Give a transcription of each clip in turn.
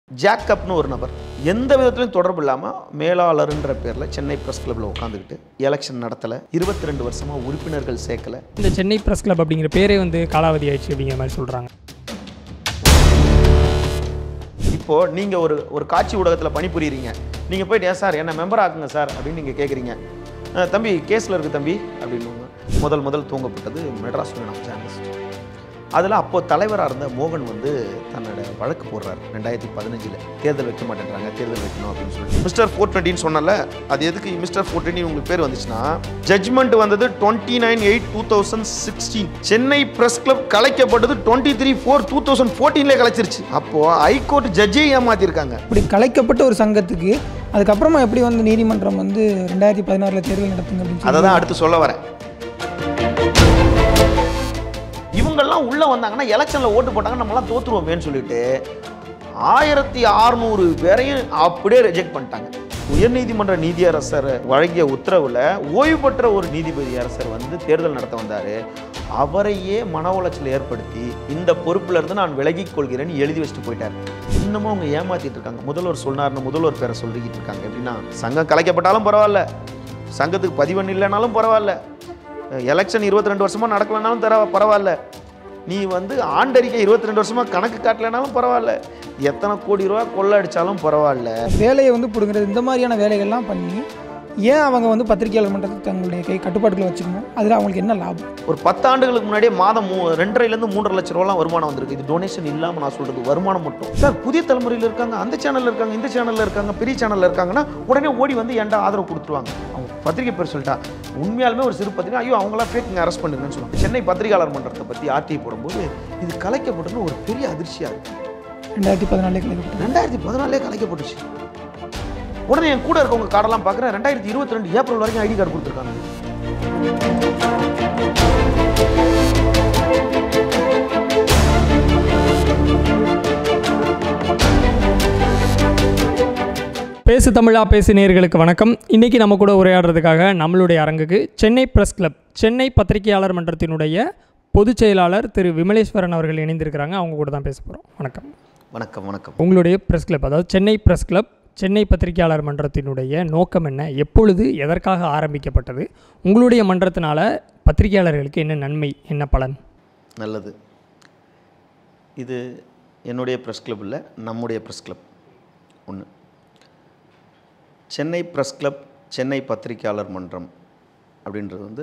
ஜேக்கப்னு ஒரு நபர் எந்த விதத்திலும் தொடர்பு இல்லாமல் மேலாளர்ன்ற பேரில் சென்னை பிரஸ் கிளப்பில் உட்காந்துக்கிட்டு எலெக்ஷன் நடத்தலை, 22 வருஷமாக உறுப்பினர்கள் சேர்க்கலை. இந்த சென்னை பிரஸ் கிளப் அப்படிங்கிற பேரே வந்து காலாவதி ஆயிடுச்சு அப்படிங்கிற மாதிரி சொல்கிறாங்க. இப்போது நீங்கள் ஒரு காட்சி ஊடகத்தில் பணிபுரியுறீங்க, நீங்கள் போயிட்டு ஏன் சார் என்ன மெம்பர் ஆக்குங்க சார் அப்படின்னு நீங்கள் கேட்குறீங்க. தம்பி கேஸில் இருக்குது தம்பி அப்படின்னு முதல் தூங்கப்பட்டது மெட்ராஸ் யூனியன் ஆஃப் ஜேர்னலிஸ்ட். அதில் அப்போது தலைவராக இருந்த மோகன் வந்து தன்னோட வழக்கு போடுறாரு 2015. தேர்தல் வைக்க மாட்டேன்றாங்க, தேர்தல் வைக்கணும் அப்படின்னு சொல்லிட்டு மிஸ்டர் 420 சொன்னால அது எதுக்கு மிஸ்டர் 420 உங்களுக்கு பேர் வந்துச்சுன்னா, ஜட்ஜ்மெண்ட் வந்தது 29/8/2016. சென்னை பிரஸ் கிளப் கலைக்கப்பட்டது 23/4/2014 கலைச்சிருச்சு. அப்போது ஹைகோர்ட் ஜட்ஜே ஏமாத்திருக்காங்க. இப்படி கலைக்கப்பட்ட ஒரு சங்கத்துக்கு அதுக்கப்புறமா எப்படி வந்து நீதிமன்றம் வந்து 2016 தேர்தல் நடத்துங்க அப்படின்னு அதை தான் அடுத்து சொல்ல வரேன். இவங்கெல்லாம் உள்ளே வந்தாங்கன்னா எலெக்ஷனில் ஓட்டு போட்டாங்கன்னா நம்மளாம் தோற்றுருவோமேன்னு சொல்லிட்டு 1600 பேரையும் அப்படியே ரிஜெக்ட் பண்ணிட்டாங்க. உயர்நீதிமன்ற நீதியரசர் வழங்கிய உத்தரவில் ஓய்வு பெற்ற ஒரு நீதிபதி அரசர் வந்து தேர்தல் நடத்த வந்தார். அவரையே மன உளைச்சல் ஏற்படுத்தி இந்த பொறுப்பில் இருந்து நான் விலகிக் கொள்கிறேன்னு எழுதி வச்சுட்டு போயிட்டார். இன்னமும் அவங்க ஏமாற்றிட்டு இருக்காங்க. முதல்வர் சொன்னார்னு முதல்வர் பேரை சொல்லிக்கிட்டு இருக்காங்க. எப்படின்னா, சங்கம் கலைக்கப்பட்டாலும் பரவாயில்ல, சங்கத்துக்கு பதிவெண் இல்லைனாலும் பரவாயில்ல, எலெக்ஷன் 22 வருஷமாக நடக்கலனாலும் பரவாயில்ல, நீ வந்து ஆண்டறிக்கை 22 வருஷமாக கணக்கு காட்டலைனாலும் பரவாயில்ல, எத்தனை கோடி ரூபா கொள்ளை அடித்தாலும் பரவாயில்ல, வேலையை வந்து பிடுங்கிறது இந்த மாதிரியான வேலைகள்லாம் பண்ணி ஏன் அவங்க வந்து பத்திரிகையாளர் மன்றத்தை தங்களுடைய கட்டுப்பாட்டுக்குள்ள வச்சுக்கணும்? அதில் அவங்களுக்கு என்ன லாபம்? ஒரு 10 ஆண்டுகளுக்கு முன்னாடியே மாதம் 2.5 3 லட்ச ரூபாலாம் வருமானம் வந்திருக்கு. இது டொனேஷன் இல்லாமல் நான் சொல்கிறது வருமானம் மட்டும். சார், புதிய தலைமுறையில் இருக்காங்க, அந்த சேனலில் இருக்காங்க, இந்த சேனலில் இருக்காங்க, பெரிய சேனலில் இருக்காங்கன்னா உடனே ஓடி வந்து ஏன்டா ஆதரவு கொடுத்துருவாங்க. அவங்க பத்திரிகை பேர் சொல்லிட்டா உண்மையாலுமே ஒரு சிறு பத்திரிகை, ஐயோ அவங்களாம் ஃபேக்குங்க, அரெஸ்ட் பண்ணுங்கன்னு சொல்லுவாங்க. சென்னை பத்திரிகையாளர் மன்றத்தை பற்றி ஆர்டிஐ போடும்போது இது கலைக்கப்பட்டதுன்னு ஒரு பெரிய அதிர்ச்சியாக இருக்குது. 2014 கலைக்கப்பட்டுச்சு. உடனே என் கூட இருக்கவங்க கார்டெல்லாம் பார்க்குறேன், 2022 ஏப்ரல் வரைக்கும் ஐடி கார்டு கொடுத்துருக்காங்க. பேசு தமிழா பேசு நேயர்களுக்கு வணக்கம். இன்றைக்கி நம்ம கூட உரையாடுறதுக்காக நம்மளுடைய அரங்குக்கு சென்னை பிரஸ் கிளப், சென்னை பத்திரிகையாளர் மன்றத்தினுடைய பொதுச் செயலாளர் திரு விமலேஸ்வரன் அவர்கள் இணைந்திருக்கிறாங்க. அவங்க கூட தான் பேச போகிறோம். வணக்கம். வணக்கம். வணக்கம். உங்களுடைய பிரஸ் கிளப், அதாவது சென்னை பிரஸ் கிளப், சென்னை பத்திரிகையாளர் மன்றத்தினுடைய நோக்கம் என்ன, எப்பொழுது, எதற்காக ஆரம்பிக்கப்பட்டது, உங்களுடைய மன்றத்தினால பத்திரிகையாளர்களுக்கு என்ன நன்மை, என்ன பலன்? நல்லது. இது என்னுடைய ப்ரெஸ் கிளப் இல்லை, நம்முடைய ப்ரெஸ் கிளப். ஒன்று, சென்னை ப்ரெஸ் கிளப், சென்னை பத்திரிகையாளர் மன்றம் அப்படின்றது வந்து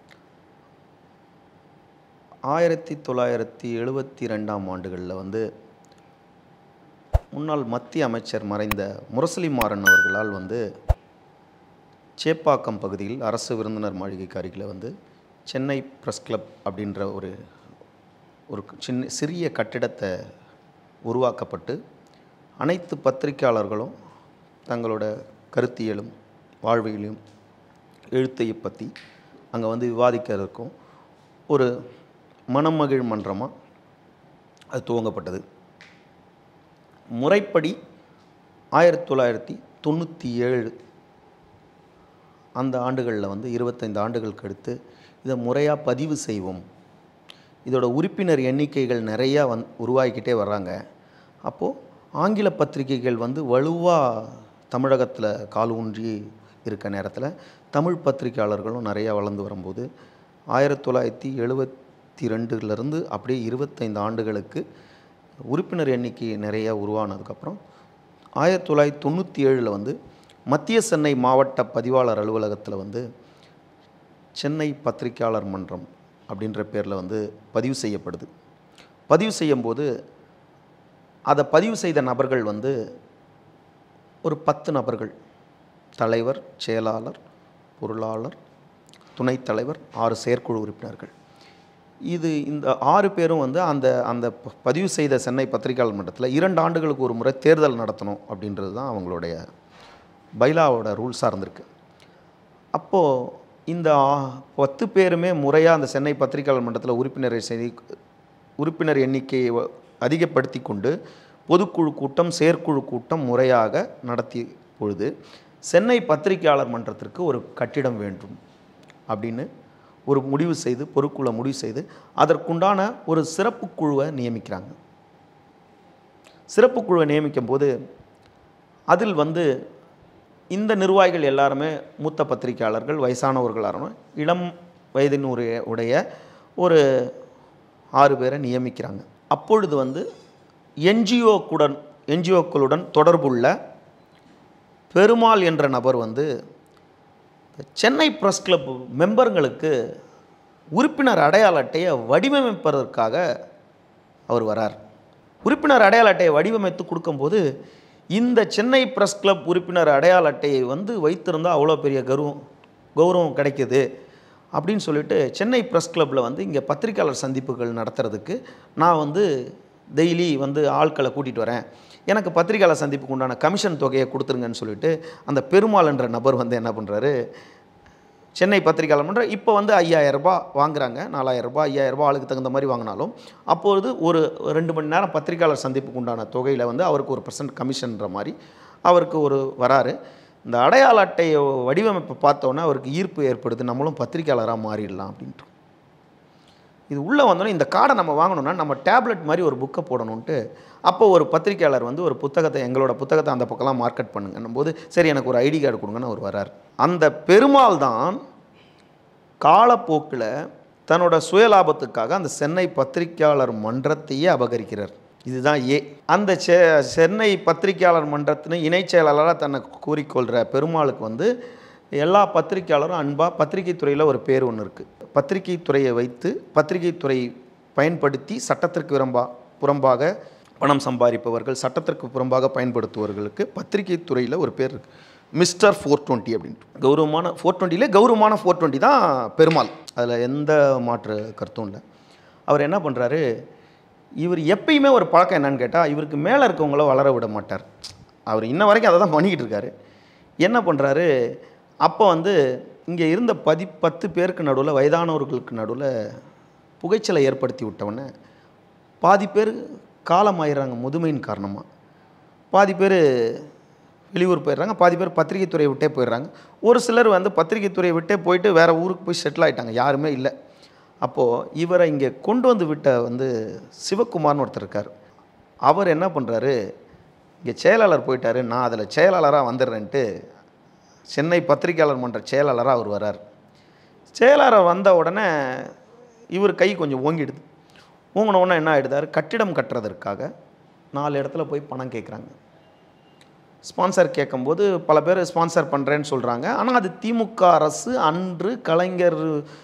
1972 ஆண்டுகளில் வந்து முன்னாள் மத்திய அமைச்சர் மறைந்த முரசொலி மாறன் அவர்களால் வந்து சேப்பாக்கம் பகுதியில் அரசு விருந்தினர் மாளிகைக்கு அருகில் வந்து சென்னை பிரஸ் கிளப் அப்படின்ற ஒரு சிறிய கட்டிடத்தை உருவாக்கப்பட்டு அனைத்து பத்திரிகையாளர்களும் தங்களோட கருத்தியலும் வாழ்வியலும் எழுத்தையை பற்றி அங்கே வந்து விவாதிக்கிறதுக்கும் ஒரு மனமகிழ் மன்றமாக அது துவங்கப்பட்டது. முறைப்படி 1997 அந்த ஆண்டுகளில் வந்து 25 ஆண்டுகளுக்கு அடுத்து இதை முறையாக பதிவு செய்வோம், இதோட உறுப்பினர் எண்ணிக்கைகள் நிறையா உருவாகிக்கிட்டே வர்றாங்க. அப்போது ஆங்கில பத்திரிகைகள் வந்து வலுவாக தமிழகத்தில் கால் ஊன்றி இருக்க நேரத்தில் தமிழ் பத்திரிகையாளர்களும் நிறையா வளர்ந்து வரும்போது 1972 அப்படியே 25 ஆண்டுகளுக்கு உறுப்பினர் எண்ணிக்கை நிறையா உருவானதுக்கப்புறம் 1997 வந்து மத்திய சென்னை மாவட்ட பதிவாளர் அலுவலகத்தில் வந்து சென்னை பத்திரிகையாளர் மன்றம் அப்படின்ற பேரில் வந்து பதிவு செய்யப்படுது. பதிவு செய்யும்போது அதை பதிவு செய்த நபர்கள் வந்து ஒரு 10 நபர்கள், தலைவர், செயலாளர், பொருளாளர், துணைத் தலைவர், 6 செயற்குழு உறுப்பினர்கள். இந்த 6 பேரும் வந்து அந்த பதிவு செய்த சென்னை பத்திரிகையாளர் மன்றத்தில் 2 ஆண்டுகளுக்கு ஒரு முறை தேர்தல் நடத்தணும் அப்படின்றது தான் அவங்களுடைய பைலாவோட ரூல்ஸாக இருந்திருக்கு. அப்போது இந்த 10 பேருமே முறையாக அந்த சென்னை பத்திரிகையாளர் மன்றத்தில் உறுப்பினர் எண்ணிக்கையை அதிகப்படுத்தி கொண்டு பொதுக்குழு கூட்டம், செயற்குழு கூட்டம் முறையாக நடத்திய பொழுது சென்னை பத்திரிகையாளர் மன்றத்திற்கு ஒரு கட்டிடம் வேண்டும் அப்படின்னு ஒரு முடிவு செய்து, பொறுக்குழு முடிவு செய்து அதற்குண்டான ஒரு சிறப்பு குழுவை நியமிக்கிறாங்க. சிறப்பு குழுவை நியமிக்கும் போது அதில் வந்து இந்த நிர்வாகிகள் எல்லாருமே மூத்த பத்திரிகையாளர்கள், வயசானவர்களான இளம் வயதினுடைய ஒரு 6 பேரை நியமிக்கிறாங்க. அப்பொழுது வந்து என்ஜிஓக்களுடன் தொடர்புள்ள பெருமாள் என்ற நபர் வந்து சென்னை பிரஸ் கிளப் மெம்பர்களுக்கு உறுப்பினர் அடையாள அட்டையை வடிவமைப்பதற்காக அவர் வரார். உறுப்பினர் அடையாள அட்டையை வடிவமைத்து கொடுக்கும்போது இந்த சென்னை பிரஸ் கிளப் உறுப்பினர் அடையாள அட்டையை வந்து வைத்திருந்தால் அவ்வளோ பெரிய கௌரவம் கிடைக்குது அப்படின்னு சொல்லிட்டு சென்னை பிரஸ் கிளப்பில் வந்து இங்கே பத்திரிக்கையாளர் சந்திப்புகள் நடத்துறதுக்கு நான் வந்து டெய்லி வந்து ஆட்களை கூட்டிகிட்டு வரேன், எனக்கு பத்திரிக்கையாளர் சந்திப்புக்கு உண்டான கமிஷன் தொகையை கொடுத்துருங்கன்னு சொல்லிட்டு அந்த பெருமாள் என்ற நபர் வந்து என்ன பண்ணுறாரு, சென்னை பத்திரிக்கையாளர் மன்றம் இப்போ வந்து 5000 ரூபாய் வாங்குறாங்க, 4000 ரூபாய் 5000 ரூபாய் ஆளுக்கு தகுந்த மாதிரி வாங்கினாலும் அப்பொழுது ஒரு 2 மணி நேரம் பத்திரிக்கையாளர் சந்திப்புக்கு உண்டான தொகையில் வந்து அவருக்கு 1% கமிஷன்ற மாதிரி அவருக்கு வராரு. இந்த அடையாள அட்டையை வடிவமைப்பை பார்த்தோன்னே அவருக்கு ஈர்ப்பு ஏற்படுது, நம்மளும் பத்திரிக்கையாளராக மாறிடலாம் அப்படின்ட்டு. இது உள்ளே வந்தோன்னே இந்த கார்டை நம்ம வாங்கணும்னா நம்ம டேப்லெட் மாதிரி ஒரு புக்கை போடணுன்ட்டு அப்போ ஒரு பத்திரிக்கையாளர் வந்து ஒரு புத்தகத்தை, எங்களோட புத்தகத்தை அந்த பக்கம்லாம் மார்க்கெட் பண்ணுங்கன்னும் போது சரி எனக்கு ஒரு ஐடி கார்டு கொடுங்கன்னு அவர் வரார். அந்த பெருமாள் தான் காலப்போக்கில் தன்னோட சுயலாபத்துக்காக அந்த சென்னை பத்திரிக்கையாளர் மன்றத்தையே அபகரிக்கிறார். இதுதான் அந்த சென்னை பத்திரிக்கையாளர் மன்றத்தின் இணைச் செயலாளராக தன்னை கூறிக்கொள்கிற பெருமாளுக்கு வந்து எல்லா பத்திரிக்கையாளரும் அன்பாக பத்திரிகை துறையில் ஒரு பேர் ஒன்று இருக்குது. பத்திரிகை துறையை வைத்து பத்திரிகை துறை பயன்படுத்தி சட்டத்திற்கு புறம்பாக பணம் சம்பாதிப்பவர்கள், சட்டத்திற்கு புறம்பாக பயன்படுத்துவர்களுக்கு பத்திரிகை துறையில் ஒரு பேர் இருக்குது, மிஸ்டர் 420 அப்படின்ட்டு. கௌரவமான 420 கௌரவமான 420 தான் பெருமாள், அதில் எந்த மாற்று கருத்தும் இல்லை. அவர் என்ன பண்ணுறாரு, இவர் எப்பயுமே ஒரு பழக்கம் என்னன்னு கேட்டால் இவருக்கு மேலே இருக்கவங்கள வளர விட மாட்டார். அவர் இன்ன வரைக்கும் அதை தான் பண்ணிக்கிட்டு இருக்காரு. என்ன பண்ணுறாரு, அப்போ வந்து இங்கே இருந்த 10 பேருக்கு நடுவில், வயதானவர்களுக்கு நடுவில் புகைச்சலை ஏற்படுத்தி விட்டவுடனே பாதி பேர் காலமாயிடுறாங்க முதுமையின் காரணமாக, பாதி பேர் வெளியூர் போயிடுறாங்க, பாதி பேர் பத்திரிகை துறையை விட்டே போயிடுறாங்க. ஒரு சிலர் வந்து பத்திரிகை துறையை விட்டே போயிட்டு வேறு ஊருக்கு போய் செட்டில் ஆகிட்டாங்க, யாருமே இல்லை. அப்போது இவரை இங்கே கொண்டு வந்து விட்ட வந்து சிவகுமார்னு ஒருத்தர் இருக்கார். அவர் என்ன பண்ணுறாரு, இங்கே செயலாளர் போயிட்டார், நான் அதில் செயலாளராக வந்துடுறேன்ட்டு சென்னை பத்திரிக்கையாளர் மன்ற செயலாளராக அவர் வரார். செயலாளர் வந்த உடனே இவர் கை கொஞ்சம் ஓங்கிடுது. ஓங்கின உடனே என்ன ஆகிடுதார், கட்டிடம் கட்டுறதற்காக 4 இடத்துல போய் பணம் கேட்குறாங்க. ஸ்பான்சர் கேட்கும்போது பல பேர் ஸ்பான்சர் பண்ணுறேன்னு சொல்கிறாங்க. ஆனால் அது திமுக அரசு அன்று கலைஞர்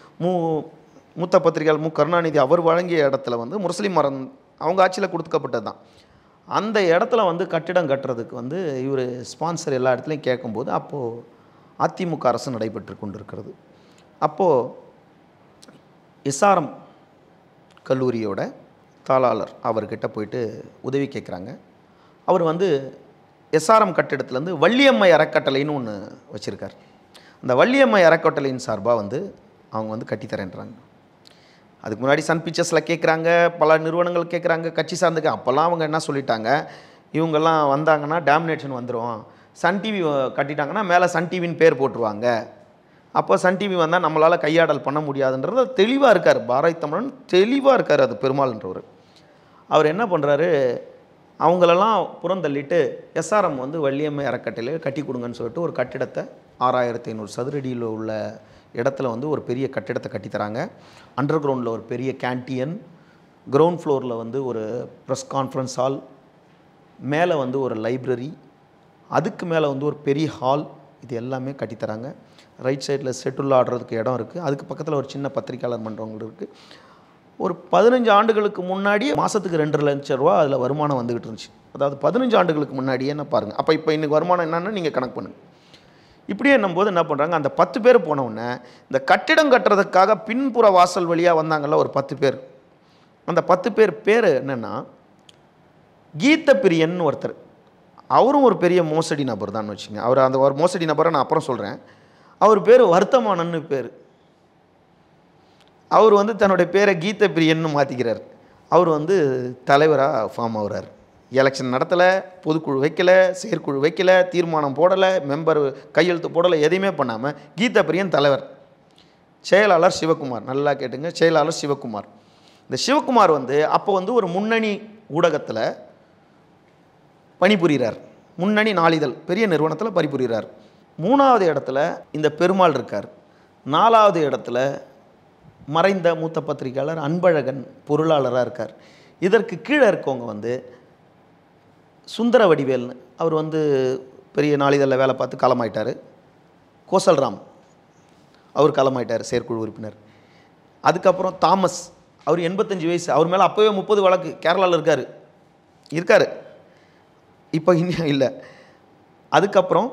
மூத்த பத்திரிகையாளர் கருணாநிதி அவர் வழங்கிய இடத்துல வந்து முஸ்லீம் மரம் அவங்க ஆட்சியில் கொடுக்கப்பட்டது தான். அந்த இடத்துல வந்து கட்டிடம் கட்டுறதுக்கு வந்து இவர் ஸ்பான்சர் எல்லா இடத்துலையும் கேட்கும்போது அப்போது அதிமுக அரசு நடைபெற்று கொண்டிருக்கிறது. அப்போது எஸ்ஆர்எம் கல்லூரியோட தாளாளர் அவர்கிட்ட போயிட்டு உதவி கேட்குறாங்க. அவர் வந்து எஸ்ஆர்எம் கட்டிடத்துலேருந்து வள்ளியம்மை அறக்கட்டளைன்னு ஒன்று வச்சுருக்கார். அந்த வள்ளியம்மை அறக்கட்டளையின் சார்பாக வந்து அவங்க வந்து கட்டித்தரேன்றாங்க. அதுக்கு முன்னாடி சன் பிக்சர்ஸில் கேட்குறாங்க, பல நிறுவனங்கள் கேட்குறாங்க, கட்சி சார்ந்துக்கு. அப்போல்லாம் அவங்க என்ன சொல்லிட்டாங்க, இவங்கெல்லாம் வந்தாங்கன்னா டேமினேஷன் வந்துடும், சன் டிவி கட்டிட்டாங்கன்னா மேலே சன் டிவின்னு பேர் போட்டுருவாங்க, அப்போ சன் டிவி வந்தால் நம்மளால் கையாடல் பண்ண முடியாதுன்றது தெளிவாக இருக்கார். பாரதி தமிழன் தெளிவாக இருக்கார். அது பெருமாள்ன்றவர். அவர் என்ன பண்ணுறாரு, அவங்களெல்லாம் புறந்தள்ளிட்டு எஸ்ஆர்எம் வந்து வள்ளியம்மை அறக்கட்டளையில் கட்டி கொடுங்கன்னு சொல்லிட்டு ஒரு கட்டிடத்தை 6500 சதுரடியில் உள்ள இடத்துல வந்து ஒரு பெரிய கட்டிடத்தை கட்டித்தராங்க. அண்டர் கிரவுண்டில் ஒரு பெரிய கேன்டீன், கிரவுண்ட் ஃப்ளோரில் வந்து ஒரு ப்ரெஸ் கான்ஃபரன்ஸ் ஹால், மேலே வந்து ஒரு லைப்ரரி, அதுக்கு மேலே வந்து ஒரு பெரிய ஹால், இது எல்லாமே கட்டித்தராங்க. ரைட் சைடில் செட்டுள்ள ஆடுறதுக்கு இடம் இருக்குது. அதுக்கு பக்கத்தில் ஒரு சின்ன பத்திரிக்கையாளர் மன்றங்கள் இருக்குது. ஒரு 15 ஆண்டுகளுக்கு முன்னாடியே மாதத்துக்கு 2 லட்சம் ரூபா அதில் வருமானம் வந்துக்கிட்டு இருந்துச்சு. அதாவது 15 ஆண்டுகளுக்கு முன்னாடியே என்ன பாருங்கள். அப்போ இப்போ இன்றைக்கி வருமானம் என்னென்னு நீங்கள் கணக்கு பண்ணுங்கள். இப்படியே என்னும்போது என்ன பண்ணுறாங்க, அந்த 10 பேர் போனவுடனே இந்த கட்டிடம் கட்டுறதுக்காக பின்புற வாசல் வழியாக வந்தாங்கள்ல ஒரு 10 பேர். அந்த 10 பேர் பேர் என்னென்னா, கீத பிரியன் ஒருத்தர். அவரும் ஒரு பெரிய மோசடி நபர் தான் வச்சுங்க. அவர் அந்த ஒரு மோசடி நபரை நான் அப்புறம் சொல்கிறேன். அவர் பேர் வர்த்தமானன்னு பேர். அவர் வந்து தன்னுடைய பேரை கீத பிரியன்னு மாற்றிக்கிறார். அவர் வந்து தலைவராக ஃபார்ம் ஆகுறார். எலெக்ஷன் நடத்தலை, பொதுக்குழு வைக்கலை, செயற்குழு வைக்கலை, தீர்மானம் போடலை, மெம்பர் கையெழுத்து போடலை, எதையுமே பண்ணாமல் கீத பிரியன் தலைவர். செயலாளர் சிவகுமார். நல்லா கேட்டுங்க, செயலாளர் சிவகுமார். இந்த சிவகுமார் வந்து அப்போ வந்து ஒரு முன்னணி ஊடகத்தில் பணிபுரிகிறார். முன்னணி நாளிதழ் பெரிய நிறுவனத்தில் பணிபுரிகிறார். 3வது இடத்துல இந்த பெருமாள் இருக்கார். 4வது இடத்துல மறைந்த மூத்த பத்திரிகையாளர் அன்பழகன் பொருளாளராக இருக்கார். இதற்கு கீழே இருக்கவங்க வந்து சுந்தர வடிவேல்னு அவர் வந்து பெரிய நாளிதழில் வேலை பார்த்து காலமாயிட்டார். கோசல்ராம் அவர் காலமாயிட்டார், செயற்குழு உறுப்பினர். அதுக்கப்புறம் தாமஸ் அவர் 85 வயசு, அவர் மேலே அப்போவே 30 வழக்கு கேரளாவில் இருக்கார், இப்போ இன்னும் இல்லை. அதுக்கப்புறம்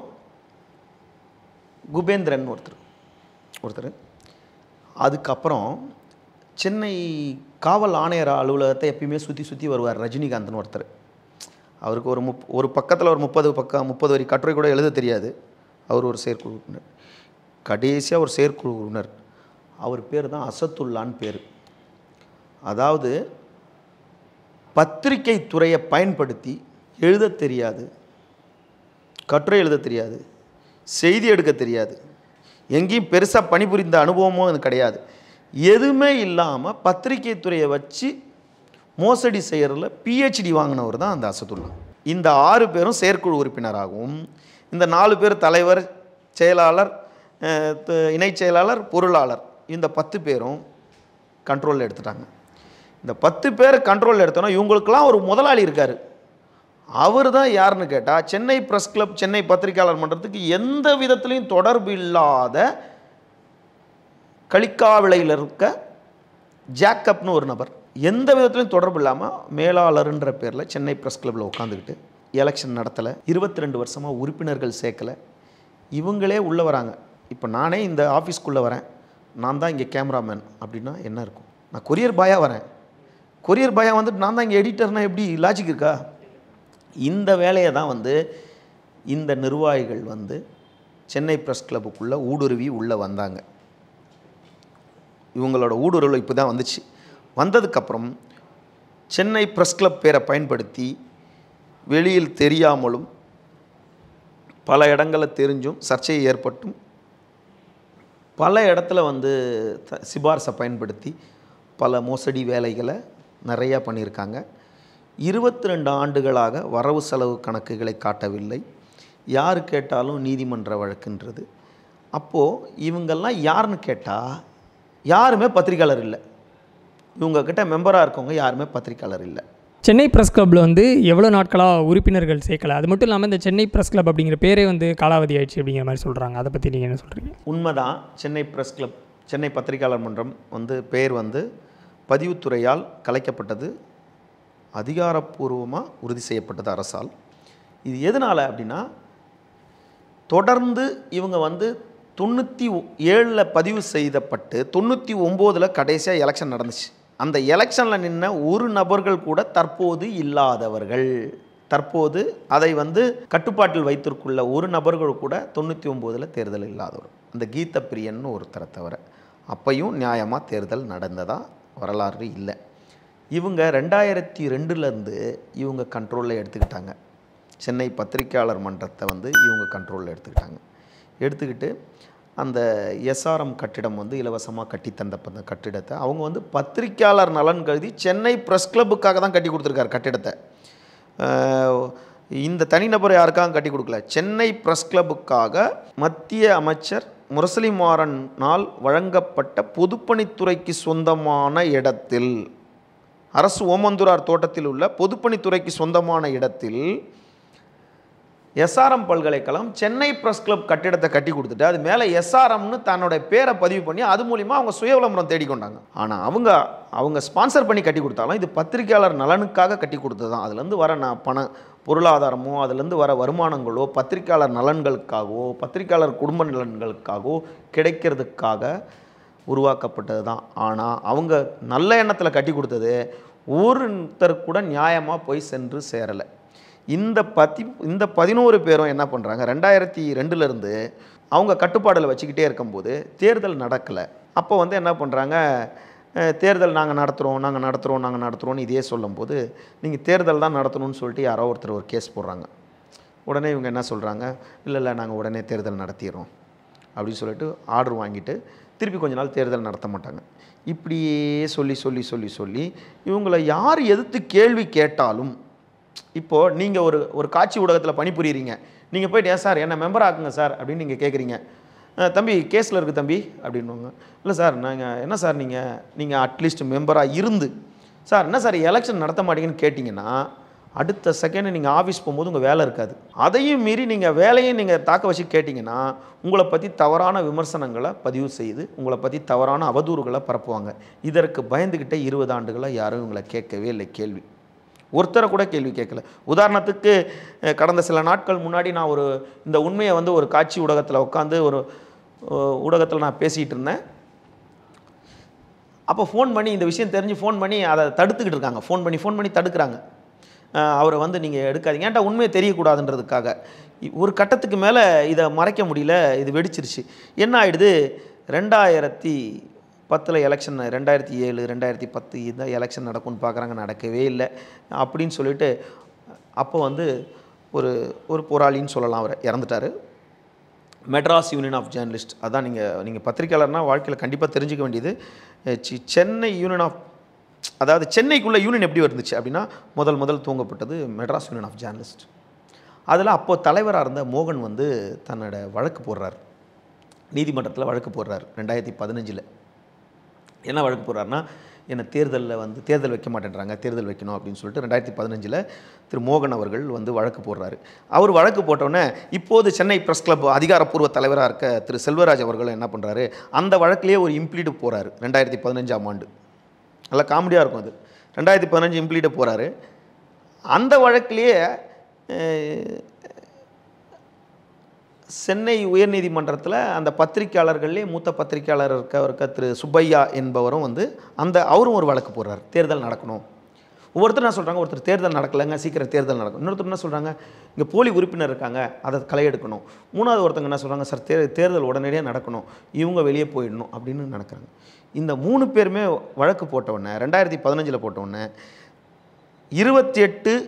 குபேந்திரன் ஒருத்தர். அதுக்கப்புறம் சென்னை காவல் ஆணையர் அலுவலகத்தை எப்பயுமே சுற்றி வருவார் ரஜினிகாந்த்னு ஒருத்தர். அவருக்கு ஒரு பக்கத்தில் ஒரு 30 வரி கட்டுரை கூட எழுத தெரியாது. அவர் ஒரு செயற்குழு உறுப்பினர். கடைசியாக ஒரு செயற்குழு உறுப்பினர், அவர் பேர் தான் அசத்துல்லான்னு பேர். அதாவது பத்திரிகை துறையை பயன்படுத்தி எழுத தெரியாது, கட்டுரை எழுத தெரியாது, செய்தி எடுக்க தெரியாது, எங்கேயும் பெருசாக பணிபுரிந்த அனுபவமும் எனக்கு கிடையாது. எதுவுமே இல்லாமல் பத்திரிகை துறையை வச்சு மோசடி செய்கிறதுல PhD வாங்கினவர் தான் அந்த அசத்துல்லா. இந்த 6 பேரும் செயற்குழு உறுப்பினராகவும், இந்த 4 பேர் தலைவர், செயலாளர், இணைச் செயலாளர், பொருளாளர், இந்த 10 பேரும் கண்ட்ரோலில் எடுத்துட்டாங்க. இந்த 10 பேர் கண்ட்ரோலில் எடுத்தோன்னா இவங்களுக்கெல்லாம் ஒரு முதலாளி இருக்கார். அவர் தான் யாருன்னு கேட்டால் சென்னை ப்ரெஸ் கிளப், சென்னை பத்திரிகையாளர் மன்றத்துக்கு எந்த விதத்துலையும் தொடர்பு இல்லாத கலிக்காவிளையில் இருக்க ஜேக்கப்னு ஒரு நபர். எந்த விதத்துலையும் தொடர்பு இல்லாமல் மேலாளர்ன்ற பேரில் சென்னை ப்ரெஸ் கிளப்பில் உட்காந்துக்கிட்டு எலெக்ஷன் நடத்தலை, 22 வருஷமாக உறுப்பினர்கள் சேர்க்கலை. இவங்களே உள்ளே வராங்க. இப்போ நானே இந்த ஆஃபீஸ்க்குள்ளே வரேன், நான் தான் இங்கே கேமராமேன் அப்படின்னா என்ன இருக்கும்? நான் கொரியர் பாயாக வரேன், கொரியர் பாயாக வந்துட்டு நான் தான் இங்கே எடிட்டர்னால் எப்படி லாஜிக் இருக்கா? இந்த வேலையை தான் வந்து இந்த நிர்வாகிகள் வந்து சென்னை ப்ரெஸ் கிளப்புக்குள்ளே ஊடுருவி உள்ளே வந்தாங்க. இவங்களோட ஊடுருவல் இப்போ தான் வந்துச்சு. வந்ததுக்கப்புறம் சென்னை ப்ரெஸ் கிளப் பேரை பயன்படுத்தி வெளியில் தெரியாமலும் பல இடங்களில் தெரிஞ்சும் சர்ச்சை ஏற்பட்டும் பல இடத்துல வந்து சிபார்சை பயன்படுத்தி பல மோசடி வேலைகளை நிறையா பண்ணியிருக்காங்க. 22 ஆண்டுகளாக வரவு செலவு கணக்குகளை காட்டவில்லை. யார் கேட்டாலும் நீதிமன்ற வழக்குன்றது. அப்போது இவங்கெல்லாம் யாருன்னு கேட்டால் யாருமே பத்திரிக்கையாளர் இல்லை. இவங்கக்கிட்ட மெம்பராக இருக்கவங்க யாருமே பத்திரிக்கையாளர் இல்லை. சென்னை ப்ரெஸ் கிளப்பில் வந்து எவ்வளோ நாட்களாக உறுப்பினர்கள் சேர்க்கலை, அது மட்டும் இல்லாமல் இந்த சென்னை ப்ரெஸ் கிளப் அப்படிங்கிற பேரே வந்து காலாவதி ஆயிடுச்சு அப்படிங்கிற மாதிரி சொல்கிறாங்க. அதை பற்றி நீங்கள் என்ன சொல்கிறீங்க? உண்மைதான். சென்னை ப்ரெஸ் கிளப், சென்னை பத்திரிகையாளர் மன்றம் வந்து பேர் வந்து பதிவுத்துறையால் கலைக்கப்பட்டது, அதிகாரப்பூர்வமாக உறுதி செய்யப்பட்டது அரசால். இது எதனால் அப்படின்னா, தொடர்ந்து இவங்க வந்து 97 பதிவு செய்யப்பட்டு 99 கடைசியாக எலெக்ஷன் நடந்துச்சு. அந்த எலெக்ஷனில் நின்ன ஒரு நபர்கள் கூட தற்போது இல்லாதவர்கள். தற்போது அதை வந்து கட்டுப்பாட்டில் வைத்திருக்குள்ள ஒரு நபர்கள் கூட 99 தேர்தல் இல்லாதவர், அந்த கீத பிரியன் ஒருத்தரை தவிர. அப்பையும் நியாயமாக தேர்தல் நடந்ததா வரலாறு இல்லை. இவங்க 2002 இவங்க கண்ட்ரோலில் எடுத்துக்கிட்டாங்க. சென்னை பத்திரிகையாளர் மன்றத்தை வந்து இவங்க கண்ட்ரோலில் எடுத்துக்கிட்டு அந்த எஸ்ஆர்எம் கட்டிடம் வந்து இலவசமாக கட்டி தந்த அந்த கட்டிடத்தை அவங்க வந்து பத்திரிகையாளர் நலன் கருதி சென்னை ப்ரெஸ் கிளப்புக்காக தான் கட்டி கொடுத்துருக்காரு கட்டிடத்தை. இந்த தனிநபர் யாருக்காக கட்டி கொடுக்கல, சென்னை ப்ரெஸ் கிளப்புக்காக மத்திய அமைச்சர் முரசொலி மாறனால் வழங்கப்பட்ட பொதுப்பணித்துறைக்கு சொந்தமான இடத்தில், அரசு ஓமந்தூரார் தோட்டத்தில் உள்ள பொதுப்பணித்துறைக்கு சொந்தமான இடத்தில் எஸ்ஆர்எம் பல்கலைக்கழகம் சென்னை ப்ரெஸ் கிளப் கட்டிடத்தை கட்டி கொடுத்துட்டு அது மேலே எஸ்ஆர்எம்னு தன்னோட பேரை பதிவு பண்ணி அது மூலிமா அவங்க சுய விளம்பரம் தேடிக்கொண்டாங்க. ஆனால் அவங்க ஸ்பான்சர் பண்ணி கட்டி கொடுத்தாலும் இது பத்திரிகையாளர் நலனுக்காக கட்டி கொடுத்தது தான். அதுலேருந்து வர பொருளாதாரமோ அதுலேருந்து வர வருமானங்களோ பத்திரிகையாளர் நலன்களுக்காகவோ பத்திரிகையாளர் குடும்ப நலன்களுக்காகவோ கிடைக்கிறதுக்காக உருவாக்கப்பட்டது தான். ஆனால் அவங்க நல்ல எண்ணத்தில் கட்டி கொடுத்தது ஒருத்தர் கூட நியாயமாக போய் சென்று சேரலை. இந்த 11 பேரும் என்ன பண்ணுறாங்க, 2002 அவங்க கட்டுப்பாடில் வச்சுக்கிட்டே இருக்கும்போது தேர்தல் நடக்கலை. அப்போ வந்து என்ன பண்ணுறாங்க, தேர்தல் நாங்கள் நடத்துகிறோன்னு இதே சொல்லும்போது நீங்கள் தேர்தல் தான் நடத்தணும்னு சொல்லிட்டு யாரோ ஒருத்தர் ஒரு கேஸ் போடுறாங்க. உடனே இவங்க என்ன சொல்கிறாங்க, இல்லை நாங்கள் உடனே தேர்தல் நடத்திடுறோம் அப்படின்னு சொல்லிட்டு ஆர்டர் வாங்கிட்டு திருப்பி கொஞ்ச நாள் தேர்தல் நடத்த மாட்டாங்க. இப்படியே சொல்லி இவங்களை யார் எதிர்த்து கேள்வி கேட்டாலும் இப்போது நீங்கள் ஒரு காட்சி ஊடகத்தில் பணிபுரியுறீங்க, நீங்கள் போய்ட்டு ஏன் சார் என்ன மெம்பர் ஆக்குங்க சார் அப்படின்னு நீங்கள் கேட்குறீங்க. தம்பி கேஸில் இருக்குது தம்பி அப்படின்வாங்க. இல்லை சார் நாங்கள் என்ன சார் நீங்கள் அட்லீஸ்ட் மெம்பராக இருந்து சார் என்ன சார் எலெக்ஷன் நடத்த மாட்டீங்கன்னு கேட்டிங்கன்னா அடுத்த செகண்டு நீங்கள் ஆஃபீஸ் போகும்போது உங்கள் வேலை இருக்காது. அதையும் மீறி நீங்கள் வேலையும் நீங்கள் தாக்க வச்சு கேட்டிங்கன்னா உங்களை பற்றி தவறான விமர்சனங்களை பதிவு செய்து உங்களை பற்றி தவறான அவதூறுகளை பரப்புவாங்க. இதற்கு பயந்துக்கிட்டே 20 ஆண்டுகளாக யாரும் உங்களை கேட்கவே இல்லை கேள்வி. ஒருத்தரை கூட கேள்வி கேட்கல. உதாரணத்துக்கு கடந்த சில நாட்கள் முன்னாடி நான் இந்த உண்மையை ஒரு காட்சி ஊடகத்தில் உட்காந்து ஒரு ஊடகத்தில் நான் பேசிகிட்டு இருந்தேன். அப்போ ஃபோன் பண்ணி இந்த விஷயம் தெரிஞ்சு ஃபோன் பண்ணி அதை தடுத்துக்கிட்டு இருக்காங்க. ஃபோன் பண்ணி தடுக்கிறாங்க. அவரை நீங்கள் எடுக்காதீங்க, ஏன்டா உண்மையை தெரியக்கூடாதுன்றதுக்காக. ஒரு கட்டத்துக்கு மேலே இதை மறைக்க முடியல, இது வெடிச்சிருச்சு. என்ன ஆகிடுது, 2010 எலெக்ஷன், 2007 2010 இந்த எலெக்ஷன் நடக்கும்னு பார்க்குறாங்க, நடக்கவே இல்லை அப்படின்னு சொல்லிட்டு அப்போ ஒரு போராளின்னு சொல்லலாம், அவர் இறந்துட்டார். மெட்ராஸ் யூனியன் ஆஃப் ஜேர்னலிஸ்ட், அதான் நீங்கள் பத்திரிக்கையாளர்னால் வாழ்க்கையில் கண்டிப்பாக தெரிஞ்சுக்க வேண்டியது. சென்னை யூனியன் ஆஃப், அதாவது சென்னைக்குள்ளே யூனியன் எப்படி வந்துச்சு அப்படின்னா முதல் துவங்கப்பட்டது மெட்ராஸ் யூனியன் ஆஃப் ஜேர்னலிஸ்ட். அதில் அப்போது தலைவராக இருந்த மோகன் தன்னோட வழக்கு போடுறார், நீதிமன்றத்தில் வழக்கு போடுறார் 2015. என்ன வழக்கு போடுறாருன்னா, என்னை தேர்தல் வைக்க மாட்டேன்றாங்க, தேர்தல் வைக்கணும் அப்படின்னு சொல்லிட்டு 2015 திரு மோகன் அவர்கள் வழக்கு போடுறாரு. அவர் வழக்கு போட்டோன்னே இப்போது சென்னை ப்ரெஸ் கிளப் அதிகாரப்பூர்வ தலைவராக இருக்க திரு செல்வராஜ் அவர்கள் என்ன பண்ணுறாரு, அந்த வழக்கிலேயே ஒரு இம்ப்ளீடு போகிறாரு 2015ஆம் ஆண்டு. நல்லா காமெடியாக இருக்கும் அது. 2015 இம்ப்ளீடு போகிறாரு. அந்த வழக்கிலேயே சென்னை உயர்நீதிமன்றத்தில் அந்த பத்திரிக்கையாளர்களே மூத்த பத்திரிக்கையாளர் இருக்க திரு சுப்பையா என்பவரும் அவரும் ஒரு வழக்கு போடுறார், தேர்தல் நடக்கணும். ஒவ்வொருத்தர் என்ன சொல்கிறாங்க, ஒருத்தர் தேர்தல் நடக்கலைங்க, சீக்கிரம் தேர்தல் நடக்கும். இன்னொருத்தர் என்ன சொல்கிறாங்க, இங்கே போலி உறுப்பினர் இருக்காங்க, அதை களை எடுக்கணும். மூணாவது ஒருத்தங்க என்ன சொல்கிறாங்க, சார் தேர்தல் உடனடியாக நடக்கணும், இவங்க வெளியே போயிடணும் அப்படின்னு நடக்கிறாங்க. இந்த 3 பேருமே வழக்கு போட்டவுடனே 2015 போட்டவுடனே 28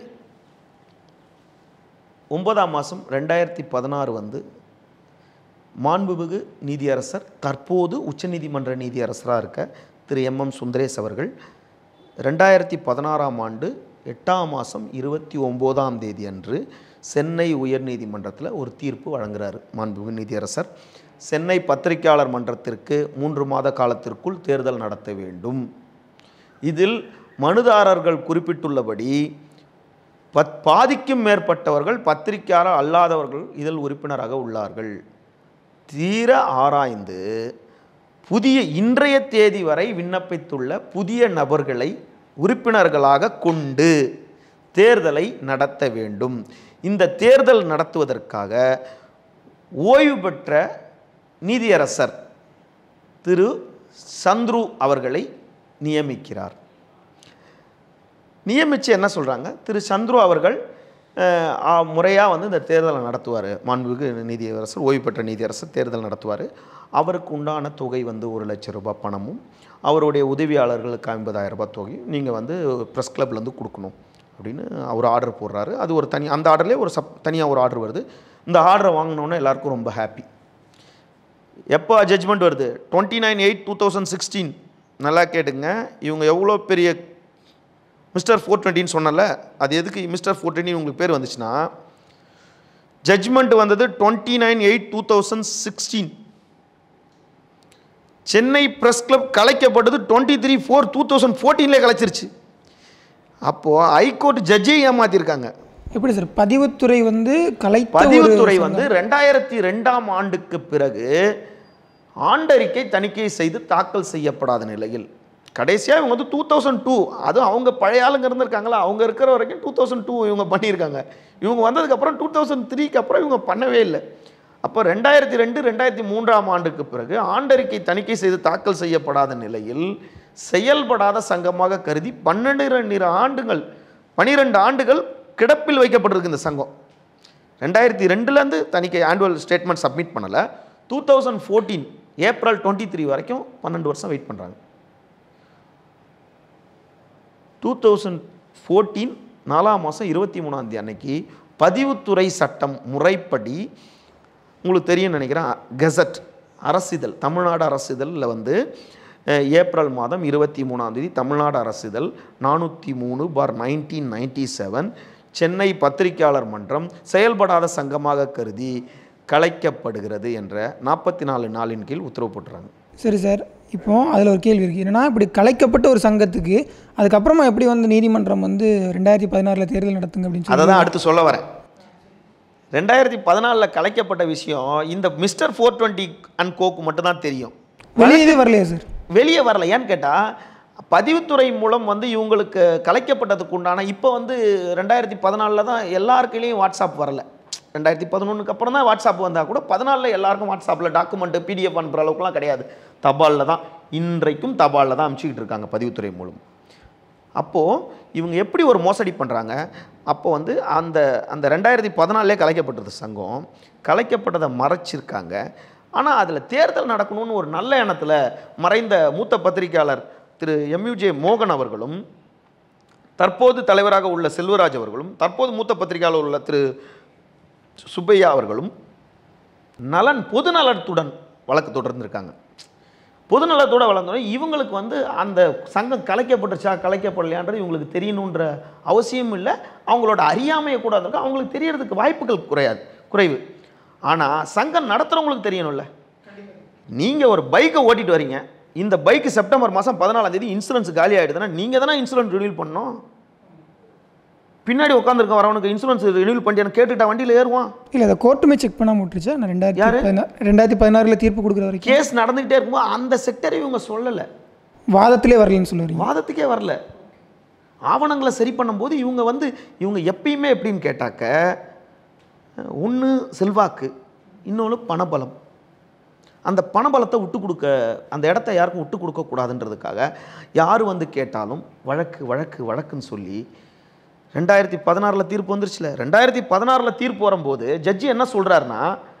9ஆம் மாதம் 2016 மாண்புமிகு நீதியரசர், தற்போது உச்சநீதிமன்ற நீதியரசராக இருக்க திரு MM சுந்தரேஷ் அவர்கள் 2016ஆம் ஆண்டு 8ஆம் மாதம் 29ஆம் தேதி அன்று சென்னை உயர்நீதிமன்றத்தில் ஒரு தீர்ப்பு வழங்குகிறார். மாண்புமிகு நீதியரசர் சென்னை பத்திரிகையாளர் மன்றத்திற்கு 3 மாத காலத்திற்குள் தேர்தல் நடத்த வேண்டும். இதில் மனுதாரர்கள் குறிப்பிட்டுள்ளபடி பாதிக்கும் மேற்பட்டவர்கள் பத்திரிகையாளர் அல்லாதவர்கள் இதில் உறுப்பினராக உள்ளார்கள். தீர ஆராய்ந்து இன்றைய தேதி வரை விண்ணப்பித்துள்ள புதிய நபர்களை உறுப்பினர்களாக கொண்டு தேர்தலை நடத்த வேண்டும். இந்த தேர்தல் நடத்துவதற்காக ஓய்வு பெற்ற நீதியரசர் திரு சந்துரு அவர்களை நியமிக்கிறார். நியமித்து என்ன சொல்கிறாங்க, திரு சந்துரு அவர்கள் முறையாக இந்த தேர்தலை நடத்துவார். மாண்புமிகு நீதியரசர், ஓய்வு பெற்ற நீதியரசர் தேர்தல் நடத்துவார். அவருக்கு உண்டான தொகை 1 லட்சம் ரூபாய் பணமும் அவருடைய உதவியாளர்களுக்கு 50,000 ரூபாய் தொகையும் நீங்கள் ப்ரெஸ் கிளப்லேருந்து கொடுக்கணும் அப்படின்னு அவர் ஆர்டர் போடுறாரு. அது ஒரு அந்த ஆர்டர்லேயே தனியாக ஒரு ஆர்டர் வருது. இந்த ஆர்டரை வாங்கினோன்னே எல்லாருக்கும் ரொம்ப ஹாப்பி. எப்போ ஜட்ஜ்மெண்ட் வருது, 29/8/2016. நல்லா கேட்டுங்க, இவங்க எவ்வளோ பெரிய மிஸ்டர் 420 சொன்னல, அது எதுக்கு மிஸ்டர் 420 உங்களுக்கு பேர் வந்துச்சுன்னா, ஜட்ஜ்மெண்ட் வந்தது 29/8/2016. சென்னை ப்ரெஸ் கிளப் கலைக்கப்பட்டது 23/4/2014 கலைச்சிருச்சு. அப்போது ஹைகோர்ட் ஜட்ஜை ஏமாற்றிருக்காங்க. எப்படி சார் பதிவுத்துறை பதிவுத்துறை 2002ஆம் ஆண்டுக்கு பிறகு ஆண்டறிக்கை தணிக்கை செய்து தாக்கல் செய்யப்படாத நிலையில் கடைசியாக இவங்க 2002, அதுவும் அவங்க பழைய ஆளுங்க இருந்திருக்காங்களா, அவங்க இருக்கிற வரைக்கும் 2002 இவங்க பண்ணியிருக்காங்க. இவங்க வந்ததுக்கப்புறம் 2003க்கு அப்புறம் இவங்க பண்ணவே இல்லை. அப்போ 2002 2003ஆம் ஆண்டுக்கு பிறகு ஆண்டறிக்கை தணிக்கை செய்து தாக்கல் செய்யப்படாத நிலையில் செயல்படாத சங்கமாக கருதி 12 ஆண்டுகள் கிடப்பில் வைக்கப்பட்டிருக்கு இந்த சங்கம். 2002லேருந்து தணிக்கை ஆனுவல் ஸ்டேட்மெண்ட் சப்மிட் பண்ணலை. 2014 ஏப்ரல் 23 வரைக்கும் 12 வருஷம் வெயிட் பண்ணுறாங்க. 2014 4ஆம் மாதம் 23ஆம் தேதி அன்னைக்கு பதிவுத்துறை சட்டம் முறைப்படி உங்களுக்கு தெரியும் நினைக்கிறேன், கெசட் அரசிதழ், தமிழ்நாடு அரசிதழில் ஏப்ரல் மாதம் 23ஆம் தேதி தமிழ்நாடு அரசிதழ் 403/1997 சென்னை பத்திரிகையாளர் மன்றம் செயல்படாத சங்கமாக கருதி கலைக்கப்படுகிறது என்ற 44 நாளின் கீழ் உத்தரவு போட்டுறாங்க. சரி சார், இப்போ அதில் ஒரு கேள்வி இருக்குது. என்னென்னா, இப்படி கலைக்கப்பட்ட ஒரு சங்கத்துக்கு அதுக்கப்புறமா எப்படி வந்து நீதிமன்றம் வந்து 2016 தேர்தல் நடத்துங்க அப்படின்னு அதை தான் அடுத்து சொல்ல வரேன். 2014 கலைக்கப்பட்ட விஷயம் இந்த மிஸ்டர் 420 அண்ட் கோக்கு மட்டும் தான் தெரியும். வெளியே வரலையா சார்? வெளியே வரல. ஏன்னு கேட்டால் பதிவுத்துறை மூலம் வந்து இவங்களுக்கு கலைக்கப்பட்டதுக்கு உண்டான இப்போ வந்து 2014 தான் எல்லாருக்கையிலையும் வாட்ஸ்அப் வரல. 2011 அப்புறம் தான் வாட்ஸ்அப் வந்தால் கூட 14 எல்லாருக்கும் வாட்ஸ்அப்பில் டாக்குமெண்ட்டு PDF அனுப்புகிற அளவுக்குலாம் கிடையாது. தபாலில் தான், இன்றைக்கும் தபாலில் தான் அனுப்பிச்சிக்கிட்டு இருக்காங்க பதிவுத்துறை மூலம். அப்போது இவங்க எப்படி ஒரு மோசடி பண்ணுறாங்க? அப்போ வந்து அந்த 2014 கலைக்கப்பட்டது சங்கம், கலைக்கப்பட்டதை மறைச்சிருக்காங்க. ஆனால் அதில் தேர்தல் நடக்கணும்னு ஒரு நல்ல எண்ணத்தில் மறைந்த மூத்த பத்திரிகையாளர் திரு MUJ மோகன் அவர்களும், தற்போது தலைவராக உள்ள செல்வராஜ் அவர்களும், தற்போது மூத்த பத்திரிகையாளர் உள்ள திரு சுப்பையா அவர்களும் பொது நலத்துடன் வழக்கு தொடர்ந்துருக்காங்க. பொதுநலத்தோடு வளர்ந்தோம். இவங்களுக்கு வந்து அந்த சங்கம் கலைக்கப்பட்டுச்சா கலைக்கப்படலையான்றது இவங்களுக்கு தெரியணுன்ற அவசியம் இல்லை. அவங்களோட அறியாமையை கூட இருந்திருக்கு. அவங்களுக்கு தெரியறதுக்கு வாய்ப்புகள் குறைவு. ஆனால் சங்கம் நடத்துகிறவங்களுக்கு தெரியணும்ல. நீங்கள் ஒரு பைக்கை ஓட்டிட்டு வரீங்க, இந்த பைக்கு செப்டம்பர் மாதம் 14ஆம் தேதி இன்சூரன்ஸ் காலி ஆகிடுதுன்னா நீங்கள் தானே இன்சூரன்ஸ் ரினியூல் பண்ணணும். பின்னாடி உட்காந்துருக்க வரவனுக்கு இன்சூரன்ஸ் ரினியூல் பண்ணிட்டு கேட்டுட்டா வண்டியில் ஏறுவான். இல்லை, அதை கோர்ட்டுமே செக் பண்ணாமல் விட்டுருச்சா? நான் 2016 தீர்ப்பு கொடுக்குற வரைக்கும் கேஸ் நடந்துகிட்டே இருக்கும்போது அந்த செக்டரை இவங்க சொல்லலை. வாதத்திலே வரலன்னு சொல்லுவீங்க? வாதத்துக்கே வரல. ஆவணங்களை சரி பண்ணும்போது இவங்க எப்பயுமே எப்படின்னு கேட்டாக்க, ஒன்று செல்வாக்கு, இன்னொன்று பணபலம். அந்த பணபலத்தை விட்டு கொடுக்க, அந்த இடத்த யாருக்கும் விட்டு கொடுக்கக்கூடாதுன்றதுக்காக யார் வந்து கேட்டாலும் வழக்குன்னு சொல்லி 2016 தீர்ப்பு வந்துருச்சுல. 2016 தீர்ப்பு வரும்போது ஜட்ஜி என்ன சொல்கிறாருன்னா,